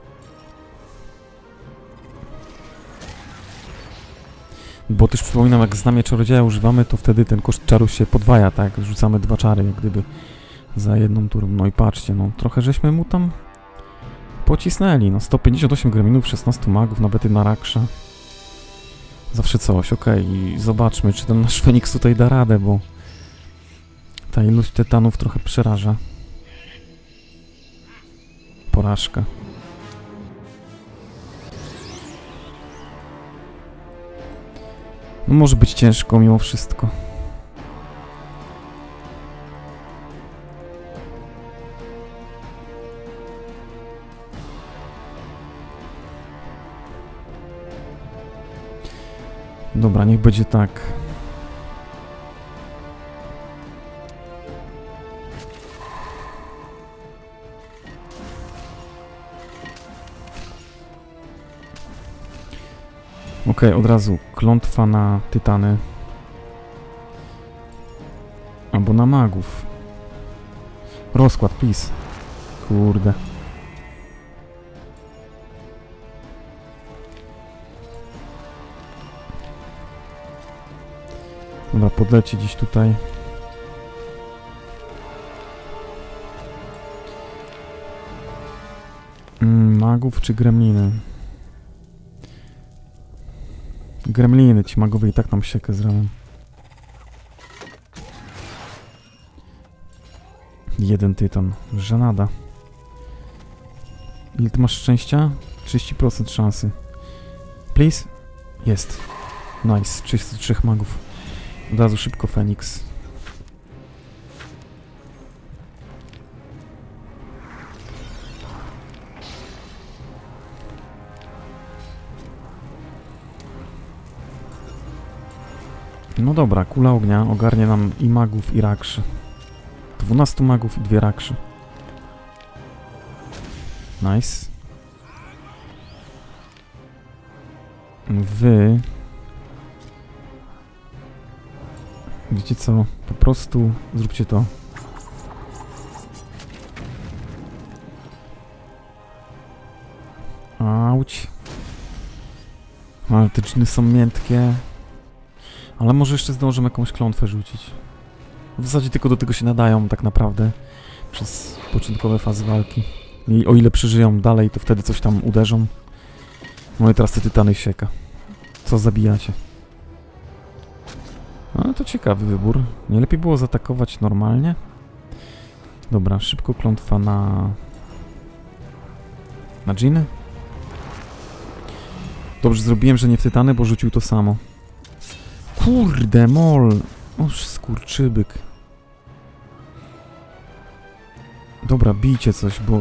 Bo też przypominam, jak znamie czarodzieja używamy, to wtedy ten koszt czaru się podwaja, tak? Rzucamy dwa czary, jak gdyby za jedną turą. No i patrzcie, no trochę żeśmy mu tam pocisnęli. No sto pięćdziesiąt osiem gremlinów, szesnaście magów, nawet jedna raksza. Zawsze coś, okej. Okay. I zobaczmy, czy ten nasz Feniks tutaj da radę, bo ta ilość tytanów trochę przeraża. Porażka. No może być ciężko mimo wszystko. Dobra, niech będzie tak. Okej, okay, od razu klątwa na tytany. Albo na magów. Rozkład, please. Kurde. Dobra, podleci gdzieś tutaj. Mm, magów czy gremliny? Gremliny, ci magowie i tak tam siekę zrobią. Jeden tytan. Żenada. Ile ty masz szczęścia? trzydzieści procent szansy. Please? Jest. Nice. trzydzieści trzy magów. Od razu szybko Feniks. No dobra, kula ognia ogarnie nam i magów, i rakszy. dwunastu magów i dwie rakszy. Nice. Wy... Wiecie co? Po prostu zróbcie to. Auć. Ale te czyny są miętkie. Ale może jeszcze zdążymy jakąś klątwę rzucić. W zasadzie tylko do tego się nadają tak naprawdę przez początkowe fazy walki. I o ile przeżyją dalej, to wtedy coś tam uderzą. No i teraz te tytany sieka. Co zabijacie? No to ciekawy wybór. Nie lepiej było zaatakować normalnie? Dobra, szybko klątwa na... Na dżiny? Dobrze zrobiłem, że nie w tytany, bo rzucił to samo. Kurde, mol! Oż skurczybyk. Dobra, bijcie coś, bo...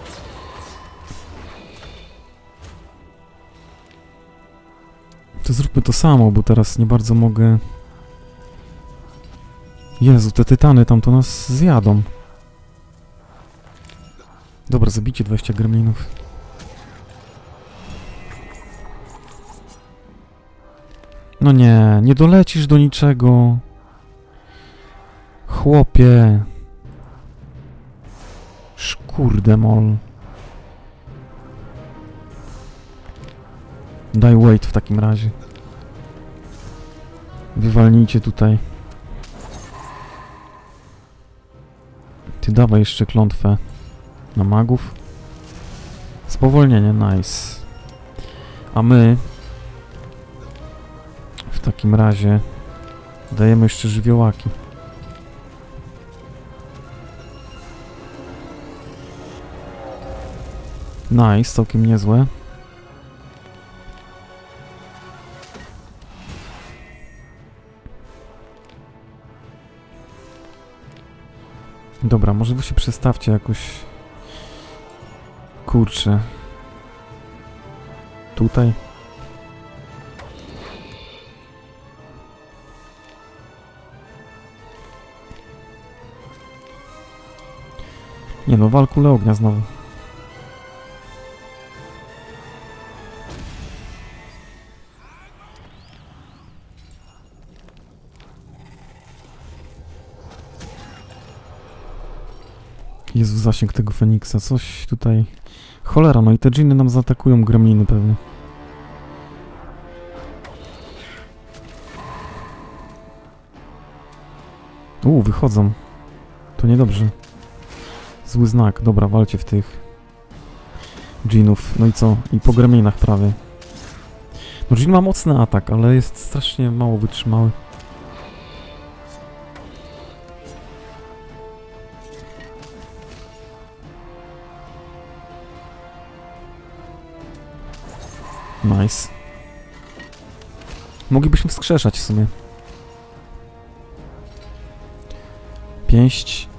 To zróbmy to samo, bo teraz nie bardzo mogę... Jezu, te tytany tam to nas zjadą. Dobra, zabijcie dwadzieścia gremlinów. No nie, nie dolecisz do niczego. Chłopie. Szkurde mol. Daj wait w takim razie. Wywalnijcie tutaj. Ty dawaj jeszcze klątwę na magów. Spowolnienie, nice. A my w takim razie dajemy jeszcze żywiołaki. Nice, całkiem niezłe. Dobra, może wy się przestawcie jakoś... Kurczę. Tutaj. Nie no, wal kulę ognia znowu. Jezu, zasięg tego Feniksa, coś tutaj... Cholera, no i te dżiny nam zaatakują, gremliny pewnie. Uuu, wychodzą. To niedobrze. Zły znak. Dobra, walcie w tych dżinów. No i co? I po gremlinach prawie. No dżin ma mocny atak, ale jest strasznie mało wytrzymały. Nice. Moglibyśmy wskrzeszać w sumie. Pięść.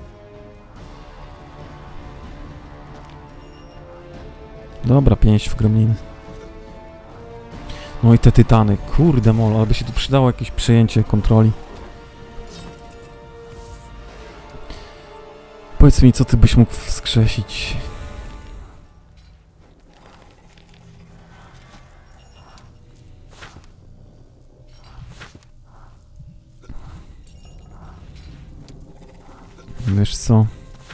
Dobra, pięść w gremliny. No i te tytany. Kurde molo, ale by się tu przydało jakieś przejęcie kontroli. Powiedz mi, co ty byś mógł wskrzesić? Wiesz co?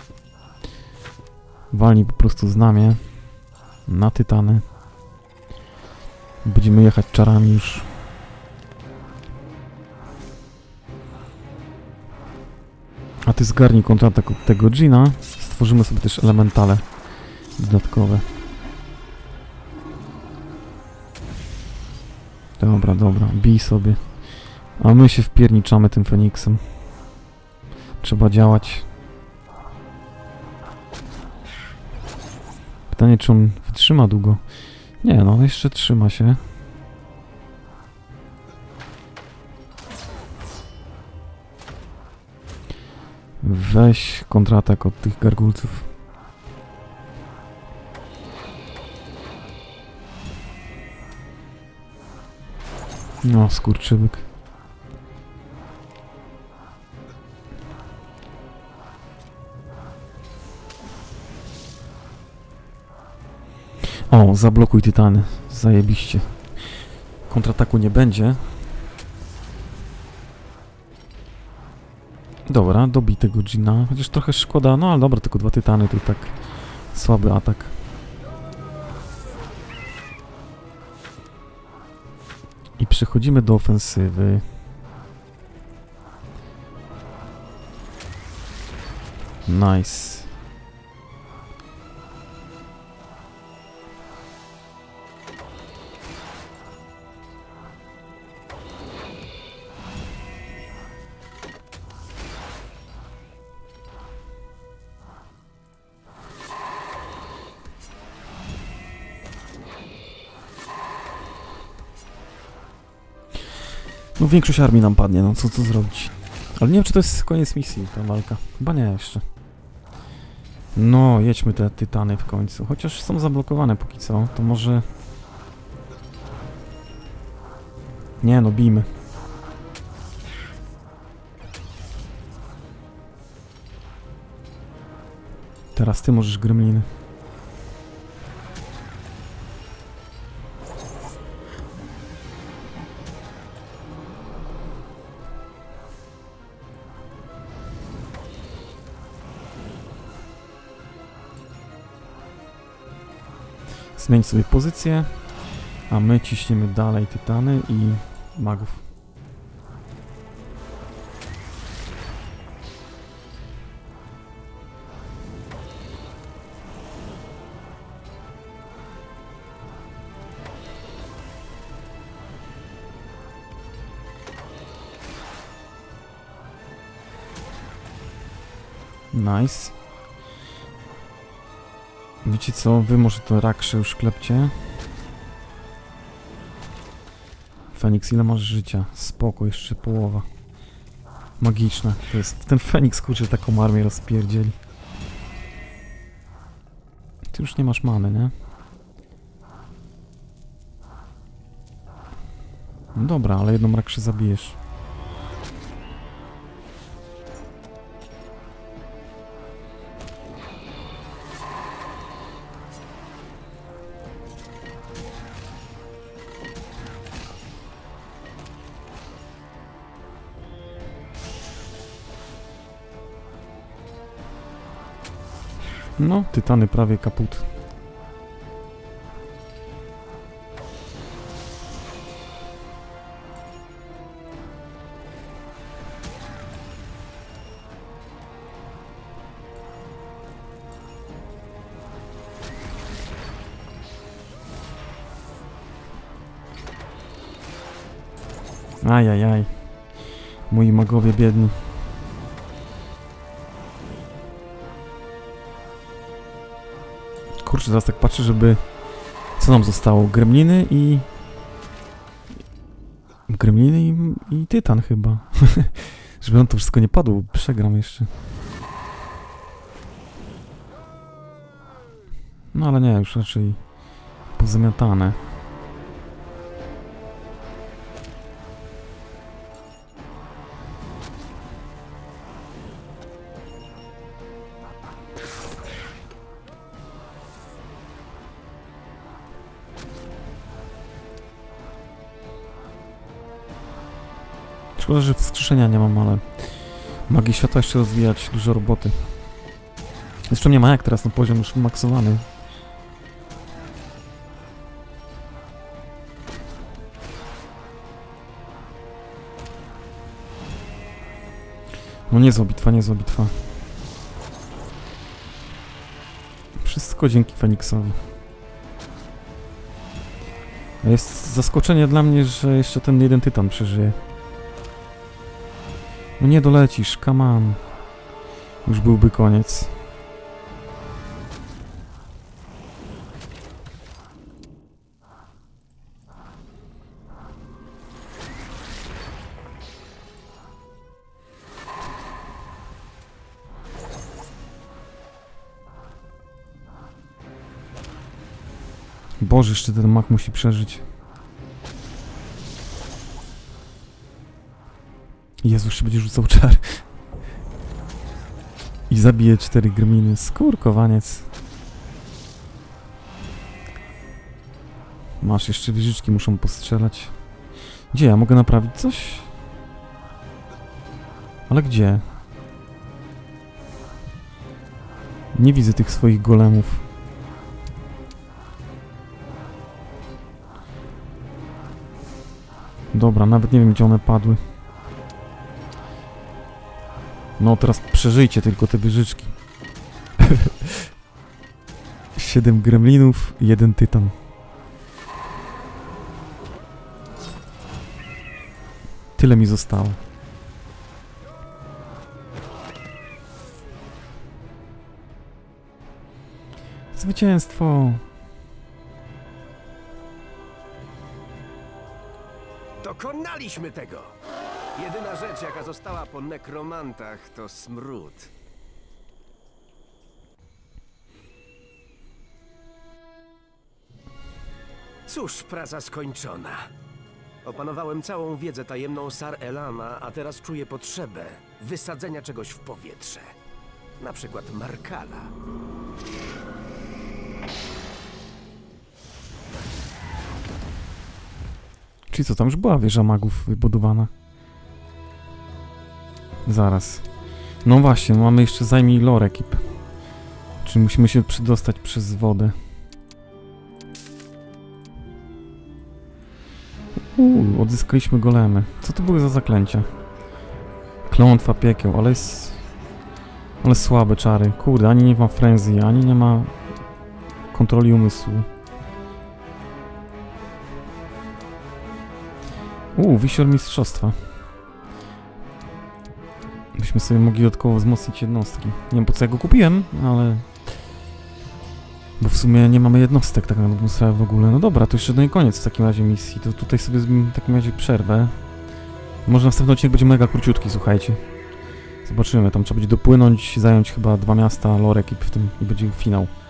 Walnij po prostu znamię na tytany. Będziemy jechać czarami już. A ty zgarnij kontratak od tego dżina. Stworzymy sobie też elementale dodatkowe. Dobra, dobra, bij sobie. A my się wpierniczamy tym Feniksem. Trzeba działać. Pytanie, czy on wytrzyma długo? Nie, no jeszcze trzyma się. Weź kontratak od tych gargulców. No, skurczybyk. O, zablokuj tytany. Zajebiście. Kontrataku nie będzie. Dobra, dobij tego dżina. Chociaż trochę szkoda, no ale dobra, tylko dwa tytany to i tak słaby atak. I przechodzimy do ofensywy. Nice. No większość armii nam padnie, no co tu zrobić? Ale nie wiem, czy to jest koniec misji, ta walka. Chyba nie jeszcze. No, jedźmy te tytany w końcu. Chociaż są zablokowane póki co, to może... Nie no, bijmy. Teraz ty możesz gremliny. Zmień sobie pozycję, a my ciśniemy dalej tytany i magów. Nice. Wiecie co? Wy może to raksze już klepcie. Feniks, ile masz życia? Spoko, jeszcze połowa. Magiczne. To jest... Ten Feniks, kurczę, taką armię rozpierdzieli. Ty już nie masz many, nie? No dobra, ale jedną rakszę zabijesz. No, tytany prawie kaput. Ajajaj. Moi magowie biedni. Kurczę, teraz tak patrzę, żeby... Co nam zostało? Gremliny i... Gremliny i, i tytan chyba. Żeby on to wszystko nie padło, przegram jeszcze. No ale nie, już raczej pozamiatane. Szkoda, że wskrzeszenia nie mam, ale magii światła jeszcze rozwijać, dużo roboty. Jeszcze nie ma jak teraz, no poziom już maksowany. No niezła bitwa, niezła bitwa. Wszystko dzięki Feniksowi. Jest zaskoczenie dla mnie, że jeszcze ten jeden tytan przeżyje. No nie dolecisz, come on. Już byłby koniec. Boże, jeszcze ten mak musi przeżyć. Jezu, jeszcze będzie rzucał czar. I zabije cztery gremliny. Skurkowaniec. Masz, jeszcze wieżyczki muszą postrzelać. Gdzie ja mogę naprawić coś? Ale gdzie? Nie widzę tych swoich golemów. Dobra, nawet nie wiem, gdzie one padły. No teraz przeżyjcie tylko te wieżyczki. Siedem gremlinów i jeden tytan. Tyle mi zostało. Zwycięstwo! Dokonaliśmy tego! Jedyna rzecz, jaka została po nekromantach, to smród. Cóż, praca skończona. Opanowałem całą wiedzę tajemną Sar Elama, a teraz czuję potrzebę wysadzenia czegoś w powietrze. Na przykład Markala. Czyli co, tam już była wieża magów wybudowana? Zaraz. No właśnie, mamy jeszcze zajmij lore ekip. Czyli musimy się przedostać przez wodę. Uuu, odzyskaliśmy golemy. Co to były za zaklęcia? Klątwa piekieł, ale jest... Ale słabe czary. Kurde, ani nie ma frenzy, ani nie ma kontroli umysłu. Uuu, wisior mistrzostwa. byśmy sobie mogli dodatkowo wzmocnić jednostki. Nie wiem po co ja go kupiłem, ale... Bo w sumie nie mamy jednostek tak na dobrą sprawę w ogóle. No dobra, to jeszcze no i koniec w takim razie misji. To tutaj sobie w takim razie przerwę. Może następny odcinek będzie mega króciutki, słuchajcie. Zobaczymy, tam trzeba będzie dopłynąć, zająć chyba dwa miasta, Lorek i w tym i będzie finał.